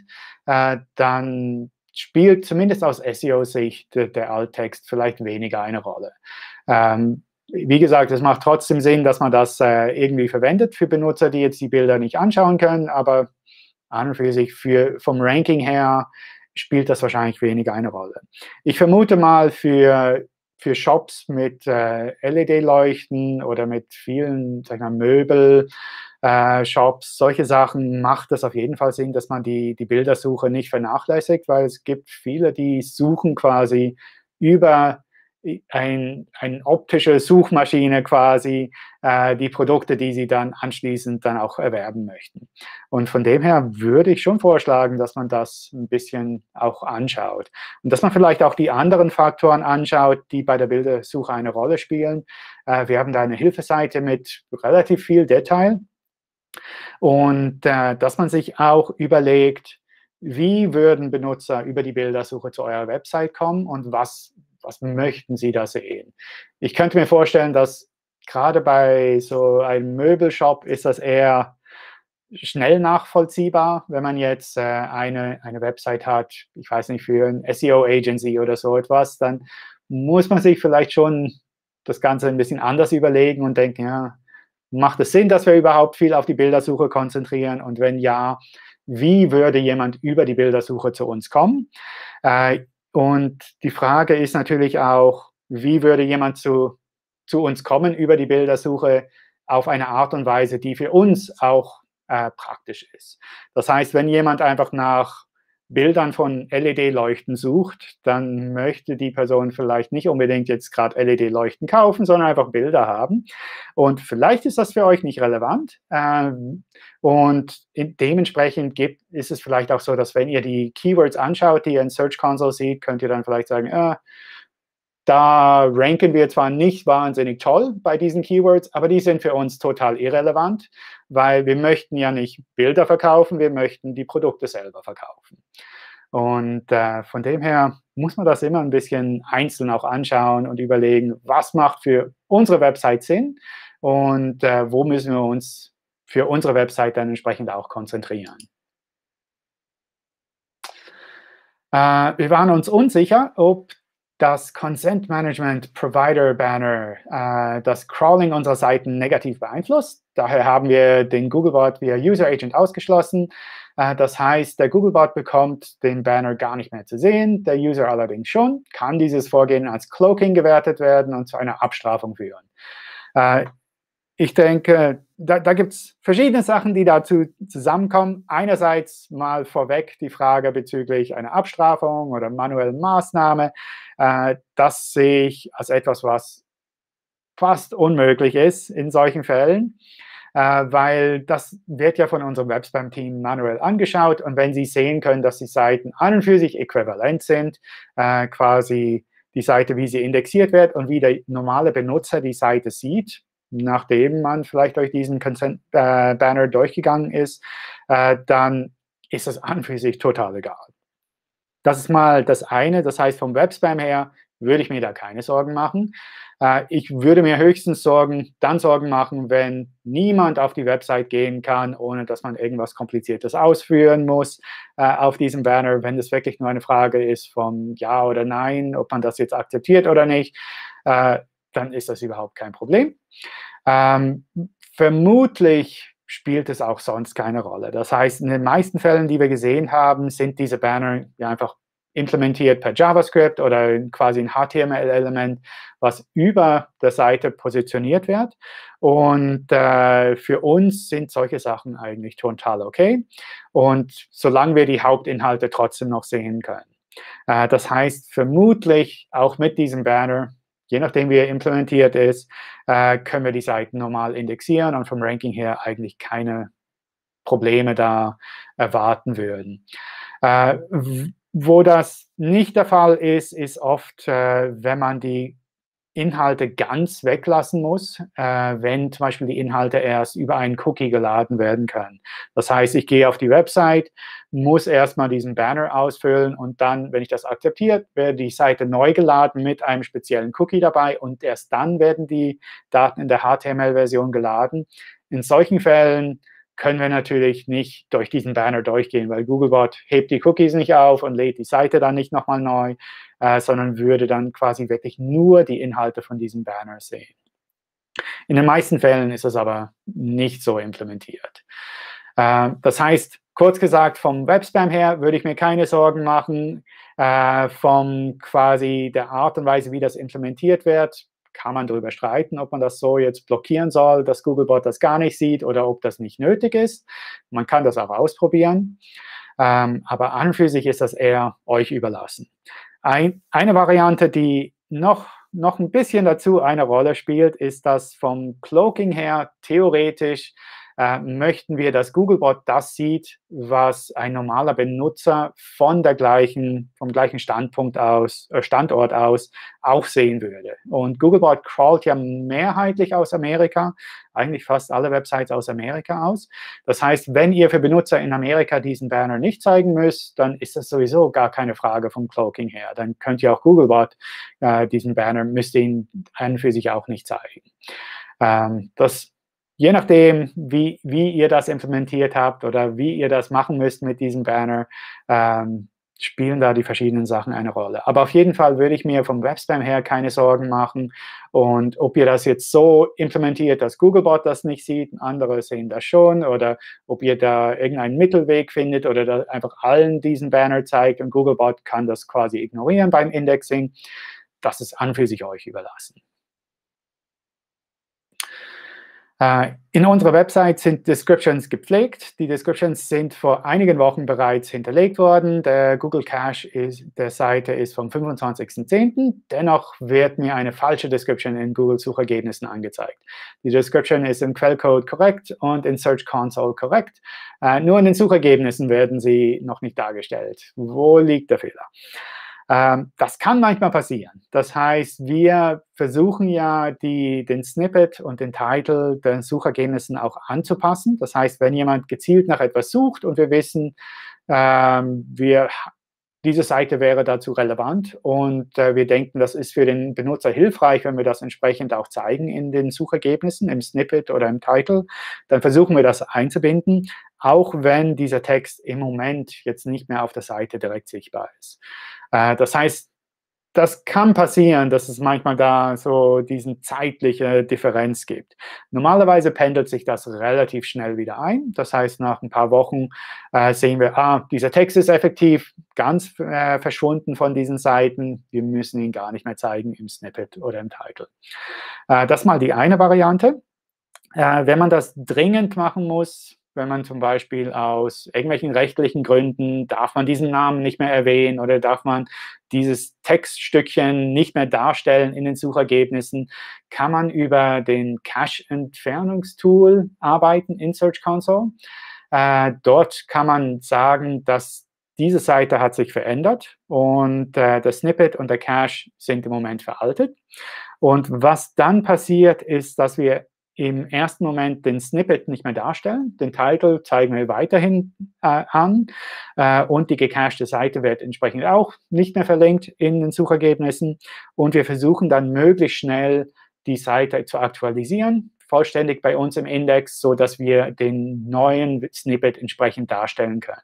dann spielt zumindest aus SEO-Sicht der Alttext vielleicht weniger eine Rolle. Wie gesagt, es macht trotzdem Sinn, dass man das irgendwie verwendet für Benutzer, die jetzt die Bilder nicht anschauen können, aber an und für sich vom Ranking her spielt das wahrscheinlich weniger eine Rolle. Ich vermute mal, für Shops mit LED-Leuchten oder mit vielen, sag ich mal, Möbel, Shops, solche Sachen, macht es auf jeden Fall Sinn, dass man die Bildersuche nicht vernachlässigt, weil es gibt viele, die suchen quasi über eine optische Suchmaschine quasi die Produkte, die sie dann anschließend dann auch erwerben möchten. Und von dem her würde ich schon vorschlagen, dass man das ein bisschen auch anschaut. Und dass man vielleicht auch die anderen Faktoren anschaut, die bei der Bildersuche eine Rolle spielen. Wir haben da eine Hilfeseite mit relativ viel Detail. Und dass man sich auch überlegt, wie würden Benutzer über die Bildersuche zu eurer Website kommen und was möchten sie da sehen. Ich könnte mir vorstellen, dass gerade bei so einem Möbelshop ist das eher schnell nachvollziehbar, wenn man jetzt eine Website hat, ich weiß nicht, für ein SEO-Agency oder so etwas, dann muss man sich vielleicht schon das Ganze ein bisschen anders überlegen und denken, ja, macht es Sinn, dass wir überhaupt viel auf die Bildersuche konzentrieren? Und wenn ja, wie würde jemand über die Bildersuche zu uns kommen? Und die Frage ist natürlich auch, wie würde jemand zu uns kommen über die Bildersuche auf eine Art und Weise, die für uns auch praktisch ist. Das heißt, wenn jemand einfach nach Bildern von LED-Leuchten sucht, dann möchte die Person vielleicht nicht unbedingt jetzt gerade LED-Leuchten kaufen, sondern einfach Bilder haben. Und vielleicht ist das für euch nicht relevant. Und dementsprechend ist es vielleicht auch so, dass wenn ihr die Keywords anschaut, die ihr in Search Console seht, könnt ihr dann vielleicht sagen, da ranken wir zwar nicht wahnsinnig toll bei diesen Keywords, aber die sind für uns total irrelevant, weil wir möchten ja nicht Bilder verkaufen, wir möchten die Produkte selber verkaufen. Und von dem her muss man das immer ein bisschen einzeln auch anschauen und überlegen, was macht für unsere Website Sinn und wo müssen wir uns für unsere Website dann entsprechend auch konzentrieren. Wir waren uns unsicher, ob das Consent Management Provider Banner das Crawling unserer Seiten negativ beeinflusst. Daher haben wir den Googlebot via User Agent ausgeschlossen. Das heißt, der Googlebot bekommt den Banner gar nicht mehr zu sehen, der User allerdings schon. Kann dieses Vorgehen als Cloaking gewertet werden und zu einer Abstrafung führen. Ich denke, da gibt es verschiedene Sachen, die dazu zusammenkommen. Einerseits mal vorweg die Frage bezüglich einer Abstrafung oder manuellen Maßnahme. Das sehe ich als etwas, was fast unmöglich ist in solchen Fällen, weil das wird ja von unserem Webspam-Team manuell angeschaut. Und wenn Sie sehen können, dass die Seiten an und für sich äquivalent sind, quasi die Seite, wie sie indexiert wird und wie der normale Benutzer die Seite sieht, nachdem man vielleicht durch diesen Consent-Banner durchgegangen ist, dann ist das an und für sich total egal. Das ist mal das eine. Das heißt, vom Webspam her würde ich mir da keine Sorgen machen. Ich würde mir höchstens Sorgen machen, wenn niemand auf die Website gehen kann, ohne dass man irgendwas Kompliziertes ausführen muss auf diesem Banner. Wenn es wirklich nur eine Frage ist von Ja oder Nein, ob man das jetzt akzeptiert oder nicht, dann ist das überhaupt kein Problem. Vermutlich spielt es auch sonst keine Rolle. Das heißt, in den meisten Fällen, die wir gesehen haben, sind diese Banner ja einfach implementiert per JavaScript oder quasi ein HTML-Element, was über der Seite positioniert wird. Und für uns sind solche Sachen eigentlich total okay. Und solange wir die Hauptinhalte trotzdem noch sehen können. Das heißt, vermutlich auch mit diesem Banner, je nachdem, wie er implementiert ist, können wir die Seiten normal indexieren und vom Ranking her eigentlich keine Probleme da erwarten würden. Wo das nicht der Fall ist, ist oft, wenn man die Inhalte ganz weglassen muss, wenn zum Beispiel die Inhalte erst über einen Cookie geladen werden können. Das heißt, ich gehe auf die Website, muss erstmal diesen Banner ausfüllen und dann, wenn ich das akzeptiere, wird die Seite neu geladen mit einem speziellen Cookie dabei und erst dann werden die Daten in der HTML-Version geladen. In solchen Fällen können wir natürlich nicht durch diesen Banner durchgehen, weil Googlebot hebt die Cookies nicht auf und lädt die Seite dann nicht nochmal neu, sondern würde dann quasi wirklich nur die Inhalte von diesem Banner sehen. In den meisten Fällen ist es aber nicht so implementiert. Das heißt, kurz gesagt, vom Webspam her würde ich mir keine Sorgen machen. Vom quasi der Art und Weise, wie das implementiert wird, kann man darüber streiten, ob man das so jetzt blockieren soll, dass Googlebot das gar nicht sieht oder ob das nicht nötig ist. Man kann das auch ausprobieren. Aber an und für sich ist das eher euch überlassen. Eine Variante, die noch ein bisschen dazu eine Rolle spielt, ist, dass vom Cloaking her theoretisch möchten wir, dass Googlebot das sieht, was ein normaler Benutzer vom gleichen Standort aus auch sehen würde. Und Googlebot crawlt ja mehrheitlich aus Amerika, eigentlich fast alle Websites aus Amerika aus. Das heißt, wenn ihr für Benutzer in Amerika diesen Banner nicht zeigen müsst, dann ist das sowieso gar keine Frage vom Cloaking her. Dann könnt ihr auch Googlebot diesen Banner, müsst ihr ihn an und für sich auch nicht zeigen. Je nachdem, wie ihr das implementiert habt oder wie ihr das machen müsst mit diesem Banner, spielen da die verschiedenen Sachen eine Rolle. Aber auf jeden Fall würde ich mir vom Webspam her keine Sorgen machen. Und ob ihr das jetzt so implementiert, dass Googlebot das nicht sieht, andere sehen das schon, oder ob ihr da irgendeinen Mittelweg findet oder da einfach allen diesen Banner zeigt und Googlebot kann das quasi ignorieren beim Indexing, das ist an und für sich euch überlassen. In unserer Website sind Descriptions gepflegt. Die Descriptions sind vor einigen Wochen bereits hinterlegt worden. Der Google Cache der Seite ist vom 25.10. Dennoch wird mir eine falsche Description in Google-Suchergebnissen angezeigt. Die Description ist im Quellcode korrekt und in Search Console korrekt. Nur in den Suchergebnissen werden sie noch nicht dargestellt. Wo liegt der Fehler? Das kann manchmal passieren. Das heißt, wir versuchen ja, den Snippet und den Titel den Suchergebnissen auch anzupassen. Das heißt, wenn jemand gezielt nach etwas sucht und wir wissen, diese Seite wäre dazu relevant und wir denken, das ist für den Benutzer hilfreich, wenn wir das entsprechend auch zeigen in den Suchergebnissen, im Snippet oder im Titel, dann versuchen wir das einzubinden, auch wenn dieser Text im Moment jetzt nicht mehr auf der Seite direkt sichtbar ist. Das heißt, das kann passieren, dass es manchmal da so diese zeitliche Differenz gibt. Normalerweise pendelt sich das relativ schnell wieder ein. Das heißt, nach ein paar Wochen sehen wir, dieser Text ist effektiv ganz verschwunden von diesen Seiten. Wir müssen ihn gar nicht mehr zeigen im Snippet oder im Titel. Das ist mal die eine Variante. Wenn man das dringend machen muss, wenn man zum Beispiel aus irgendwelchen rechtlichen Gründen, darf man diesen Namen nicht mehr erwähnen oder darf man dieses Textstückchen nicht mehr darstellen in den Suchergebnissen, kann man über den Cache-Entfernungstool arbeiten in Search Console. Dort kann man sagen, dass diese Seite hat sich verändert und der Snippet und der Cache sind im Moment veraltet. Und was dann passiert, ist, dass wir im ersten Moment den Snippet nicht mehr darstellen. Den Titel zeigen wir weiterhin an und die gecachte Seite wird entsprechend auch nicht mehr verlinkt in den Suchergebnissen. Und wir versuchen dann möglichst schnell die Seite zu aktualisieren, vollständig bei uns im Index, sodass wir den neuen Snippet entsprechend darstellen können.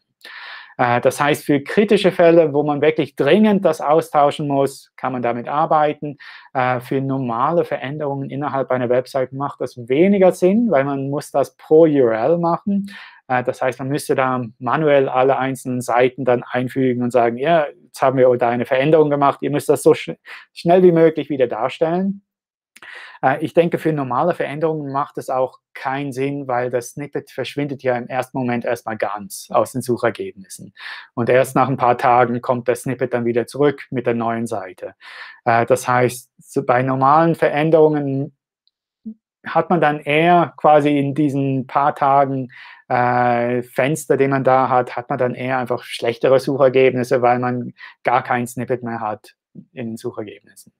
Das heißt, für kritische Fälle, wo man wirklich dringend das austauschen muss, kann man damit arbeiten. Für normale Veränderungen innerhalb einer Website macht das weniger Sinn, weil man muss das pro URL machen. Das heißt, man müsste da manuell alle einzelnen Seiten dann einfügen und sagen, ja, jetzt haben wir da eine Veränderung gemacht, ihr müsst das so schnell wie möglich wieder darstellen. Ich denke, für normale Veränderungen macht es auch keinen Sinn, weil das Snippet verschwindet ja im ersten Moment erstmal ganz aus den Suchergebnissen. Und erst nach ein paar Tagen kommt das Snippet dann wieder zurück mit der neuen Seite. Das heißt, bei normalen Veränderungen hat man dann eher quasi in diesen paar Tagen Fenster, den man da hat man dann eher einfach schlechtere Suchergebnisse, weil man gar kein Snippet mehr hat in den Suchergebnissen.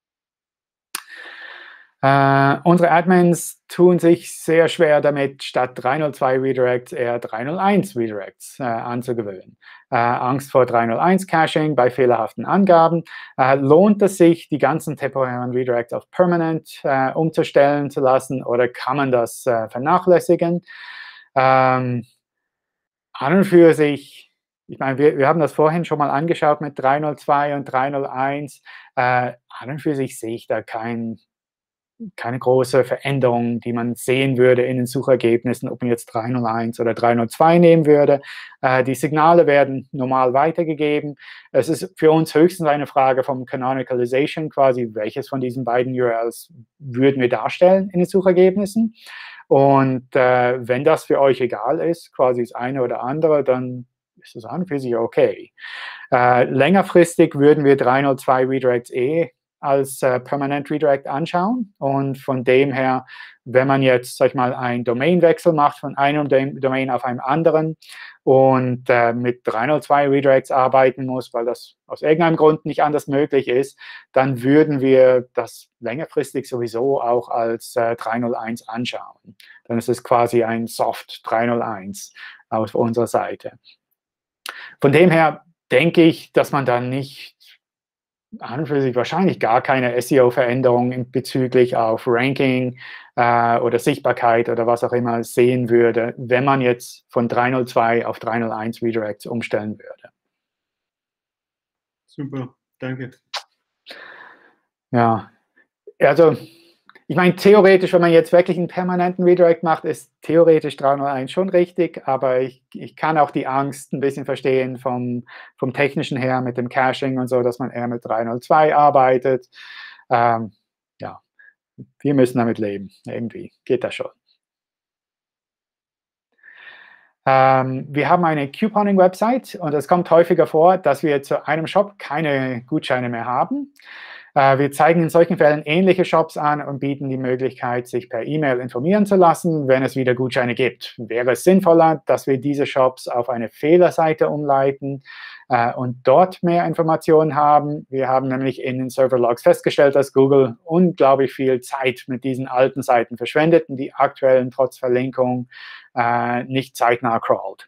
Unsere Admins tun sich sehr schwer damit, statt 302 Redirects eher 301 Redirects anzugewöhnen. Angst vor 301 Caching bei fehlerhaften Angaben. Lohnt es sich, die ganzen temporären Redirects auf Permanent umzustellen zu lassen oder kann man das vernachlässigen? An und für sich, ich meine, wir haben das vorhin schon mal angeschaut mit 302 und 301. An und für sich sehe ich da keine große Veränderung, die man sehen würde in den Suchergebnissen, ob man jetzt 301 oder 302 nehmen würde. Die Signale werden normal weitergegeben. Es ist für uns höchstens eine Frage vom Canonicalization, quasi welches von diesen beiden URLs würden wir darstellen in den Suchergebnissen. Und wenn das für euch egal ist, quasi das eine oder andere, dann ist das an und für sich okay. Längerfristig würden wir 302 Redirects als Permanent Redirect anschauen. Und von dem her, wenn man jetzt, sag ich mal, einen Domainwechsel macht von einem Domain auf einem anderen und mit 302 Redirects arbeiten muss, weil das aus irgendeinem Grund nicht anders möglich ist, dann würden wir das längerfristig sowieso auch als 301 anschauen. Dann ist es quasi ein Soft 301 auf unserer Seite. Von dem her denke ich, dass man dann nicht an und für sich wahrscheinlich gar keine SEO-Veränderung bezüglich auf Ranking oder Sichtbarkeit oder was auch immer sehen würde, wenn man jetzt von 302 auf 301 Redirects umstellen würde. Super, danke. Ja, also ich meine, theoretisch, wenn man jetzt wirklich einen permanenten Redirect macht, ist theoretisch 301 schon richtig, aber ich kann auch die Angst ein bisschen verstehen vom Technischen her mit dem Caching und so, dass man eher mit 302 arbeitet. Ja, wir müssen damit leben. Irgendwie geht das schon. Wir haben eine Couponing-Website und es kommt häufiger vor, dass wir zu einem Shop keine Gutscheine mehr haben. Wir zeigen in solchen Fällen ähnliche Shops an und bieten die Möglichkeit, sich per E-Mail informieren zu lassen, wenn es wieder Gutscheine gibt. Wäre es sinnvoller, dass wir diese Shops auf eine Fehlerseite umleiten und dort mehr Informationen haben? Wir haben nämlich in den Server-Logs festgestellt, dass Google unglaublich viel Zeit mit diesen alten Seiten verschwendet und die aktuellen trotz Verlinkung nicht zeitnah crawlt.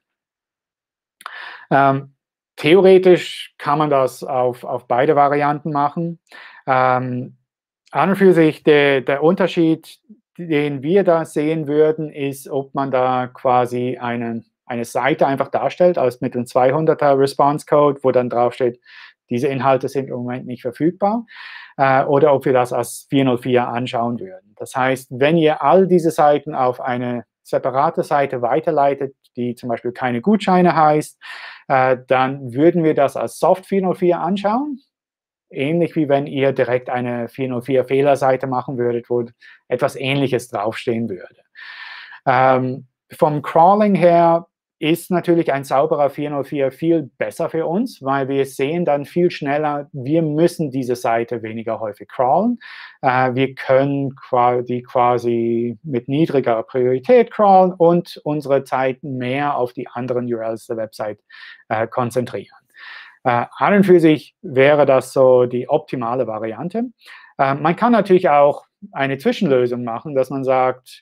Theoretisch kann man das auf beide Varianten machen. An und für sich der Unterschied, den wir da sehen würden, ist, ob man da quasi eine Seite einfach darstellt als mit einem 200er Response Code, wo dann draufsteht, diese Inhalte sind im Moment nicht verfügbar, oder ob wir das als 404 anschauen würden. Das heißt, wenn ihr all diese Seiten auf eine separate Seite weiterleitet, die zum Beispiel keine Gutscheine heißt, dann würden wir das als Soft 404 anschauen. Ähnlich wie wenn ihr direkt eine 404-Fehlerseite machen würdet, wo etwas Ähnliches draufstehen würde. Vom Crawling her ist natürlich ein sauberer 404 viel besser für uns, weil wir sehen dann viel schneller, wir müssen diese Seite weniger häufig crawlen. Wir können die quasi mit niedriger Priorität crawlen und unsere Zeit mehr auf die anderen URLs der Website konzentrieren. An und für sich wäre das so die optimale Variante. Man kann natürlich auch eine Zwischenlösung machen, dass man sagt,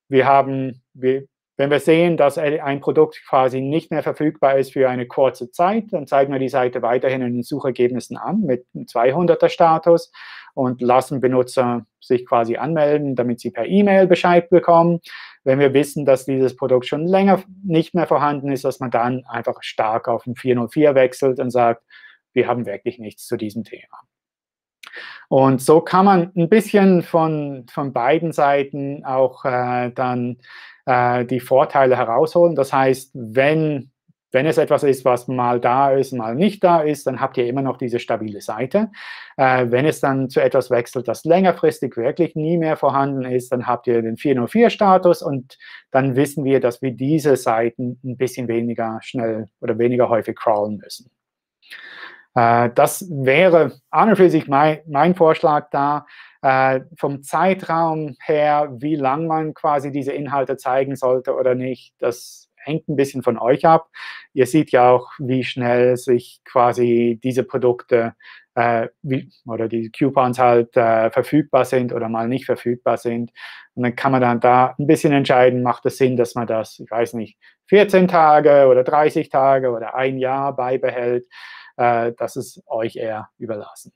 wenn wir sehen, dass ein Produkt quasi nicht mehr verfügbar ist für eine kurze Zeit, dann zeigen wir die Seite weiterhin in den Suchergebnissen an mit einem 200er-Status und lassen Benutzer sich quasi anmelden, damit sie per E-Mail Bescheid bekommen. Wenn wir wissen, dass dieses Produkt schon länger nicht mehr vorhanden ist, dass man dann einfach stark auf den 404 wechselt und sagt, wir haben wirklich nichts zu diesem Thema. Und so kann man ein bisschen von beiden Seiten auch dann die Vorteile herausholen. Das heißt, wenn es etwas ist, was mal da ist, mal nicht da ist, dann habt ihr immer noch diese stabile Seite. Wenn es dann zu etwas wechselt, das längerfristig wirklich nie mehr vorhanden ist, dann habt ihr den 404-Status und dann wissen wir, dass wir diese Seiten ein bisschen weniger schnell oder weniger häufig crawlen müssen. Das wäre an und für sich mein Vorschlag da. Vom Zeitraum her, wie lang man quasi diese Inhalte zeigen sollte oder nicht, das hängt ein bisschen von euch ab. Ihr seht ja auch, wie schnell sich quasi diese Produkte oder die Coupons halt verfügbar sind oder mal nicht verfügbar sind. Und dann kann man dann da ein bisschen entscheiden, macht es Sinn, dass man das, ich weiß nicht, 14 Tage oder 30 Tage oder ein Jahr beibehält. Das ist euch eher überlassen.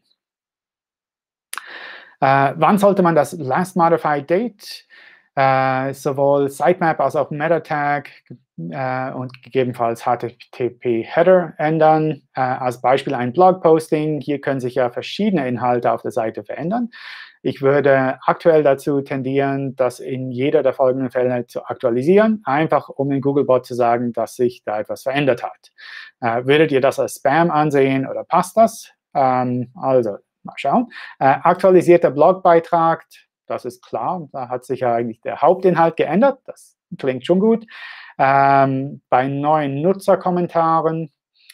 Wann sollte man das Last Modified Date sowohl Sitemap als auch Meta-Tag und gegebenenfalls HTTP-Header ändern? Als Beispiel ein Blogposting. Hier können sich ja verschiedene Inhalte auf der Seite verändern. Ich würde aktuell dazu tendieren, das in jeder der folgenden Fälle zu aktualisieren, einfach um den Googlebot zu sagen, dass sich da etwas verändert hat. Würdet ihr das als Spam ansehen oder passt das? Also, mal schauen. Aktualisierter Blogbeitrag, das ist klar. Da hat sich ja eigentlich der Hauptinhalt geändert. Das klingt schon gut. Bei neuen Nutzerkommentaren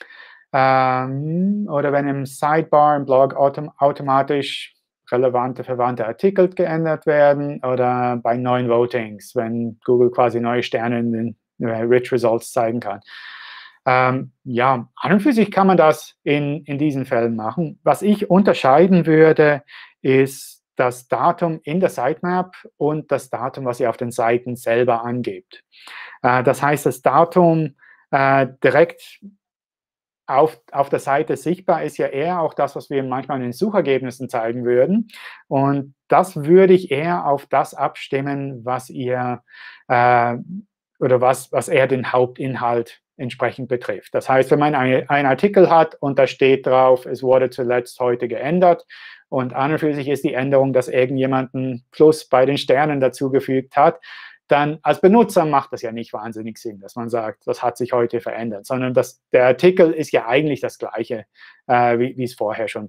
oder wenn im Sidebar im Blog automatisch relevante, verwandte Artikel geändert werden oder bei neuen Votings, wenn Google quasi neue Sterne in den Rich Results zeigen kann. Ja, an und für sich kann man das in diesen Fällen machen. Was ich unterscheiden würde, ist das Datum in der Sitemap und das Datum, was ihr auf den Seiten selber angebt. Das heißt, das Datum direkt auf der Seite sichtbar ist ja eher auch das, was wir manchmal in den Suchergebnissen zeigen würden. Und das würde ich eher auf das abstimmen, was ihr oder was eher den Hauptinhalt entsprechend betrifft. Das heißt, wenn man einen Artikel hat und da steht drauf, es wurde zuletzt heute geändert und an und für sich ist die Änderung, dass irgendjemand ein Plus bei den Sternen dazugefügt hat, dann als Benutzer macht das ja nicht wahnsinnig Sinn, dass man sagt, das hat sich heute verändert, sondern der Artikel ist ja eigentlich das Gleiche, wie es vorher schon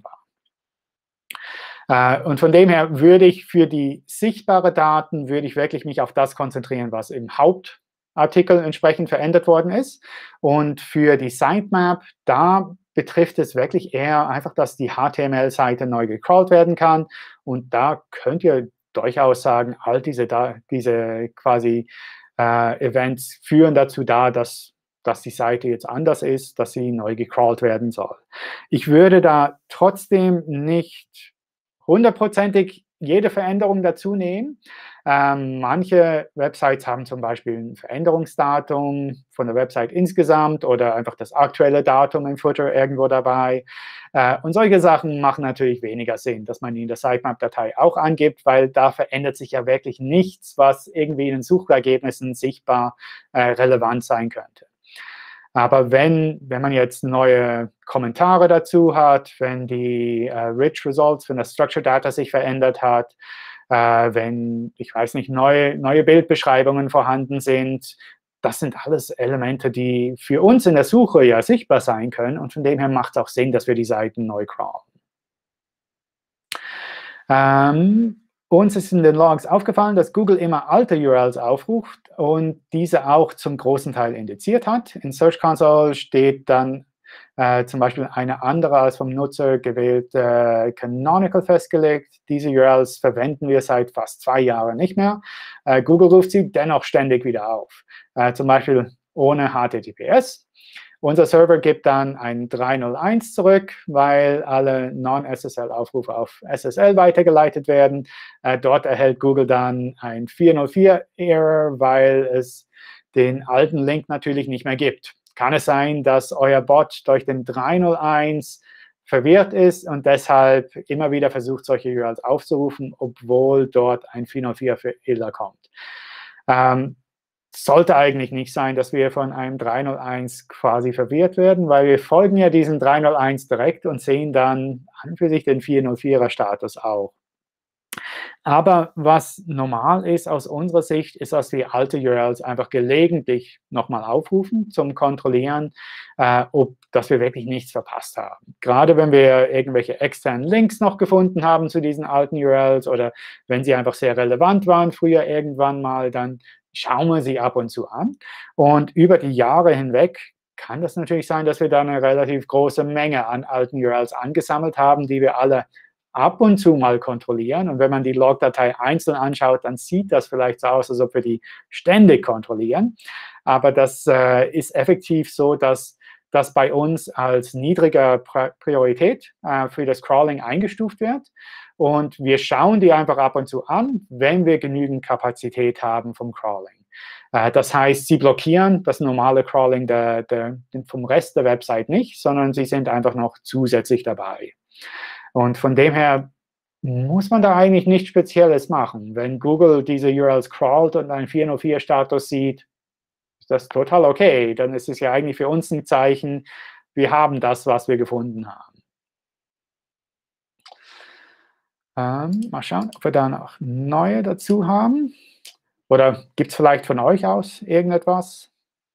war. Und von dem her würde ich für die sichtbaren Daten, würde ich wirklich mich auf das konzentrieren, was im Artikel entsprechend verändert worden ist. Und für die Sitemap, da betrifft es wirklich eher einfach, dass die HTML-Seite neu gecrawlt werden kann. Und da könnt ihr durchaus sagen, all diese quasi Events führen dazu da, dass die Seite jetzt anders ist, dass sie neu gecrawlt werden soll. Ich würde da trotzdem nicht hundertprozentig jede Veränderung dazu nehmen. Manche Websites haben zum Beispiel ein Veränderungsdatum von der Website insgesamt oder einfach das aktuelle Datum im Footer irgendwo dabei. Und solche Sachen machen natürlich weniger Sinn, dass man die in der Sitemap-Datei auch angibt, weil da verändert sich ja wirklich nichts, was irgendwie in den Suchergebnissen sichtbar relevant sein könnte. Aber wenn man jetzt neue Kommentare dazu hat, wenn die Rich Results, wenn das Structured Data sich verändert hat, wenn, ich weiß nicht, neue Bildbeschreibungen vorhanden sind, das sind alles Elemente, die für uns in der Suche ja sichtbar sein können. Und von dem her macht es auch Sinn, dass wir die Seiten neu crawlen. Uns ist in den Logs aufgefallen, dass Google immer alte URLs aufruft und diese auch zum großen Teil indiziert hat. In Search Console steht dann zum Beispiel eine andere als vom Nutzer gewählte Canonical festgelegt. Diese URLs verwenden wir seit fast 2 Jahren nicht mehr. Google ruft sie dennoch ständig wieder auf, zum Beispiel ohne HTTPS. Unser Server gibt dann ein 301 zurück, weil alle Non-SSL-Aufrufe auf SSL weitergeleitet werden. Dort erhält Google dann ein 404-Error, weil es den alten Link natürlich nicht mehr gibt. Kann es sein, dass euer Bot durch den 301 verwirrt ist und deshalb immer wieder versucht, solche URLs aufzurufen, obwohl dort ein 404-Fehler kommt? Sollte eigentlich nicht sein, dass wir von einem 301 quasi verwirrt werden, weil wir folgen ja diesem 301 direkt und sehen dann an und für sich den 404er-Status auch. Aber was normal ist aus unserer Sicht, ist, dass wir alte URLs einfach gelegentlich nochmal aufrufen zum Kontrollieren, dass wir wirklich nichts verpasst haben. Gerade wenn wir irgendwelche externen Links noch gefunden haben zu diesen alten URLs oder wenn sie einfach sehr relevant waren früher irgendwann mal, dann schauen wir sie ab und zu an. Und über die Jahre hinweg kann das natürlich sein, dass wir da eine relativ große Menge an alten URLs angesammelt haben, die wir alle ab und zu mal kontrollieren. Und wenn man die Logdatei einzeln anschaut, dann sieht das vielleicht so aus, als ob wir die ständig kontrollieren. Aber das ist effektiv so, dass das bei uns als niedriger Priorität für das Crawling eingestuft wird. Und wir schauen die einfach ab und zu an, wenn wir genügend Kapazität haben vom Crawling. Das heißt, sie blockieren das normale Crawling vom Rest der Website nicht, sondern sie sind einfach noch zusätzlich dabei. Und von dem her muss man da eigentlich nichts Spezielles machen. Wenn Google diese URLs crawlt und einen 404-Status sieht, ist das total okay. Dann ist es ja eigentlich für uns ein Zeichen, wir haben das, was wir gefunden haben. Mal schauen, ob wir da noch neue dazu haben. Oder gibt es vielleicht von euch aus irgendetwas?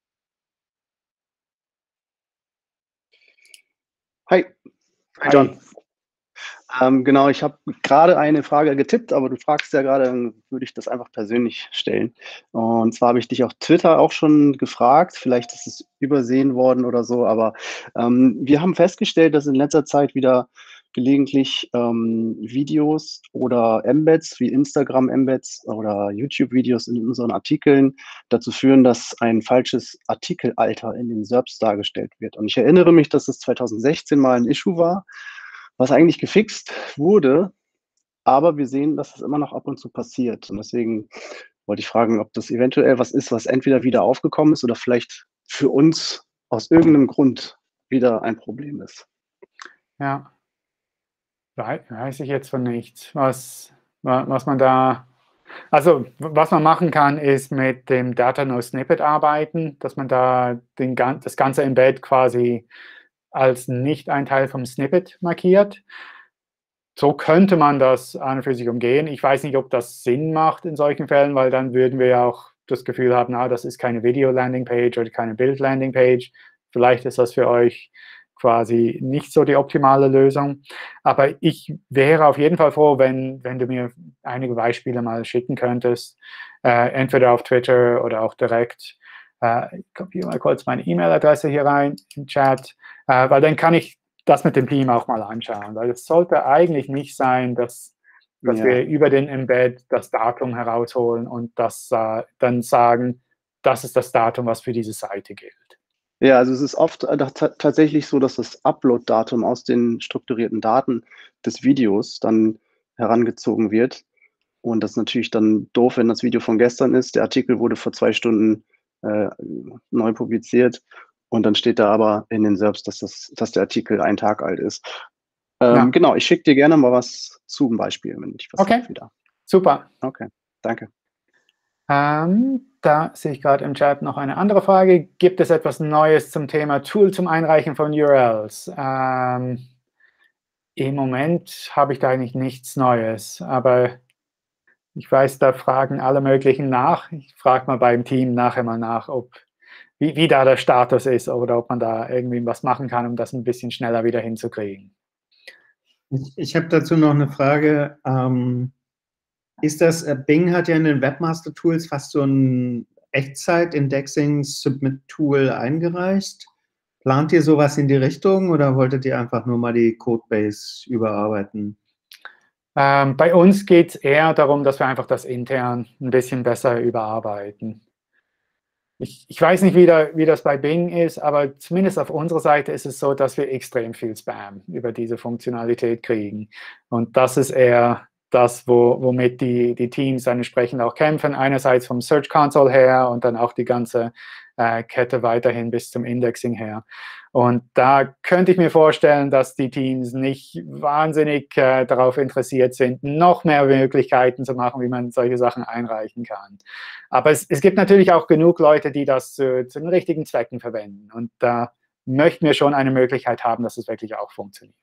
Hi. Hi, John. Genau, ich habe gerade eine Frage getippt, aber du fragst ja gerade, dann würde ich das einfach persönlich stellen. Und zwar habe ich dich auf Twitter auch schon gefragt, vielleicht ist es übersehen worden oder so, aber wir haben festgestellt, dass in letzter Zeit wieder gelegentlich Videos oder Embeds wie Instagram-Embeds oder YouTube-Videos in unseren Artikeln dazu führen, dass ein falsches Artikelalter in den SERPs dargestellt wird. Und ich erinnere mich, dass es 2016 mal ein Issue war, was eigentlich gefixt wurde, aber wir sehen, dass es immer noch ab und zu passiert. Und deswegen wollte ich fragen, ob das eventuell was ist, was entweder wieder aufgekommen ist oder vielleicht für uns aus irgendeinem Grund wieder ein Problem ist. Ja, weiß ich jetzt von nichts, was man da... Also, was man machen kann, ist mit dem Data-No-Snippet arbeiten, dass man da das ganze Embed quasi als nicht ein Teil vom Snippet markiert. So könnte man das an und für sich umgehen. Ich weiß nicht, ob das Sinn macht in solchen Fällen, weil dann würden wir ja auch das Gefühl haben, das ist keine Video-Landing-Page oder keine Bild-Landing-Page. Vielleicht ist das für euch quasi nicht so die optimale Lösung. Aber ich wäre auf jeden Fall froh, wenn du mir einige Beispiele mal schicken könntest, entweder auf Twitter oder auch direkt, Ich kopiere mal kurz meine E-Mail-Adresse hier rein im Chat, weil dann kann ich das mit dem Team auch mal anschauen. Weil es sollte eigentlich nicht sein, dass wir über den Embed das Datum herausholen und das dann sagen, das ist das Datum, was für diese Seite gilt. Ja, also es ist oft tatsächlich so, dass das Upload-Datum aus den strukturierten Daten des Videos dann herangezogen wird. Und das ist natürlich dann doof, wenn das Video von gestern ist. Der Artikel wurde vor 2 Stunden neu publiziert. Und dann steht da aber in den SERPs, dass der Artikel 1 Tag alt ist. Genau, ich schicke dir gerne mal was zum Beispiel, wenn ich was habe wieder. Super. Okay, danke. Da sehe ich gerade im Chat noch eine andere Frage. Gibt es etwas Neues zum Thema Tool zum Einreichen von URLs? Im Moment habe ich da eigentlich nichts Neues, aber ich weiß, da fragen alle möglichen nach. Ich frage mal beim Team nachher mal nach, wie da der Status ist oder ob man da irgendwie was machen kann, um das ein bisschen schneller wieder hinzukriegen. Ich habe dazu noch eine Frage. Bing hat ja in den Webmaster-Tools fast so ein Echtzeit-Indexing-Submit-Tool eingereicht. Plant ihr sowas in die Richtung oder wolltet ihr einfach nur mal die Codebase überarbeiten? Bei uns geht es eher darum, dass wir einfach das intern ein bisschen besser überarbeiten. Ich weiß nicht, wie das bei Bing ist, aber zumindest auf unserer Seite ist es so, dass wir extrem viel Spam über diese Funktionalität kriegen. Und das ist eher das, womit die Teams dann entsprechend auch kämpfen. Einerseits vom Search Console her und dann auch die ganze Kette weiterhin bis zum Indexing her. Und da könnte ich mir vorstellen, dass die Teams nicht wahnsinnig darauf interessiert sind, noch mehr Möglichkeiten zu machen, wie man solche Sachen einreichen kann. Aber es gibt natürlich auch genug Leute, die das zu den richtigen Zwecken verwenden. Und da möchten wir schon eine Möglichkeit haben, dass es wirklich auch funktioniert.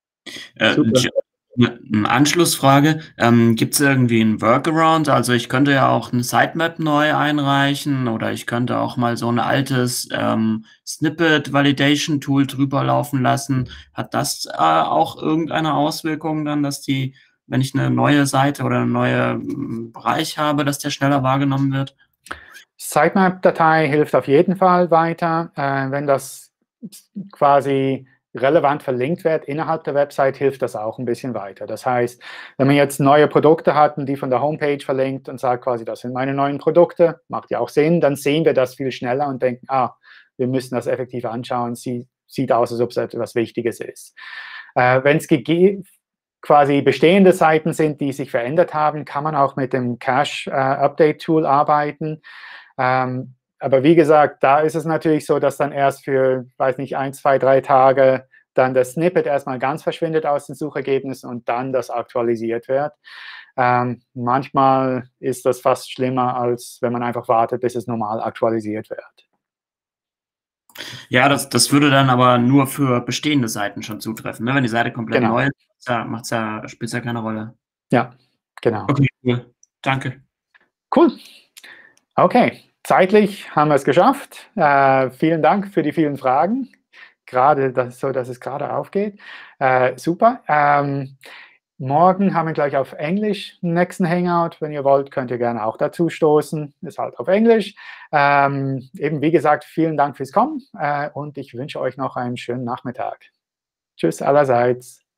Eine Anschlussfrage, gibt es irgendwie einen Workaround? Also ich könnte ja auch eine Sitemap neu einreichen oder ich könnte auch mal so ein altes Snippet-Validation-Tool drüber laufen lassen. Hat das auch irgendeine Auswirkung dann, dass wenn ich eine neue Seite oder einen neuen Bereich habe, dass der schneller wahrgenommen wird? Sitemap-Datei hilft auf jeden Fall weiter. Wenn das quasi relevant verlinkt wird innerhalb der Website, hilft das auch ein bisschen weiter. Das heißt, wenn man jetzt neue Produkte hat und die von der Homepage verlinkt und sagt quasi, das sind meine neuen Produkte, macht ja auch Sinn, dann sehen wir das viel schneller und denken, wir müssen das effektiv anschauen, sieht aus, als ob es etwas Wichtiges ist. Wenn es quasi bestehende Seiten sind, die sich verändert haben, kann man auch mit dem Cache-Update-Tool arbeiten. Aber wie gesagt, da ist es natürlich so, dass dann erst für, weiß nicht, 1, 2, 3 Tage dann das Snippet erstmal ganz verschwindet aus den Suchergebnissen und dann das aktualisiert wird. Manchmal ist das fast schlimmer, als wenn man einfach wartet, bis es normal aktualisiert wird. Ja, das würde dann aber nur für bestehende Seiten schon zutreffen. Ne? Wenn die Seite komplett neu ist, spielt es ja keine Rolle. Ja, genau. Okay, cool. Danke. Cool. Okay. Zeitlich haben wir es geschafft. Vielen Dank für die vielen Fragen. Gerade dass es gerade aufgeht. Super. Morgen haben wir gleich auf Englisch den nächsten Hangout. Wenn ihr wollt, könnt ihr gerne auch dazu stoßen. Ist halt auf Englisch. Eben wie gesagt, vielen Dank fürs Kommen und ich wünsche euch noch einen schönen Nachmittag. Tschüss allerseits.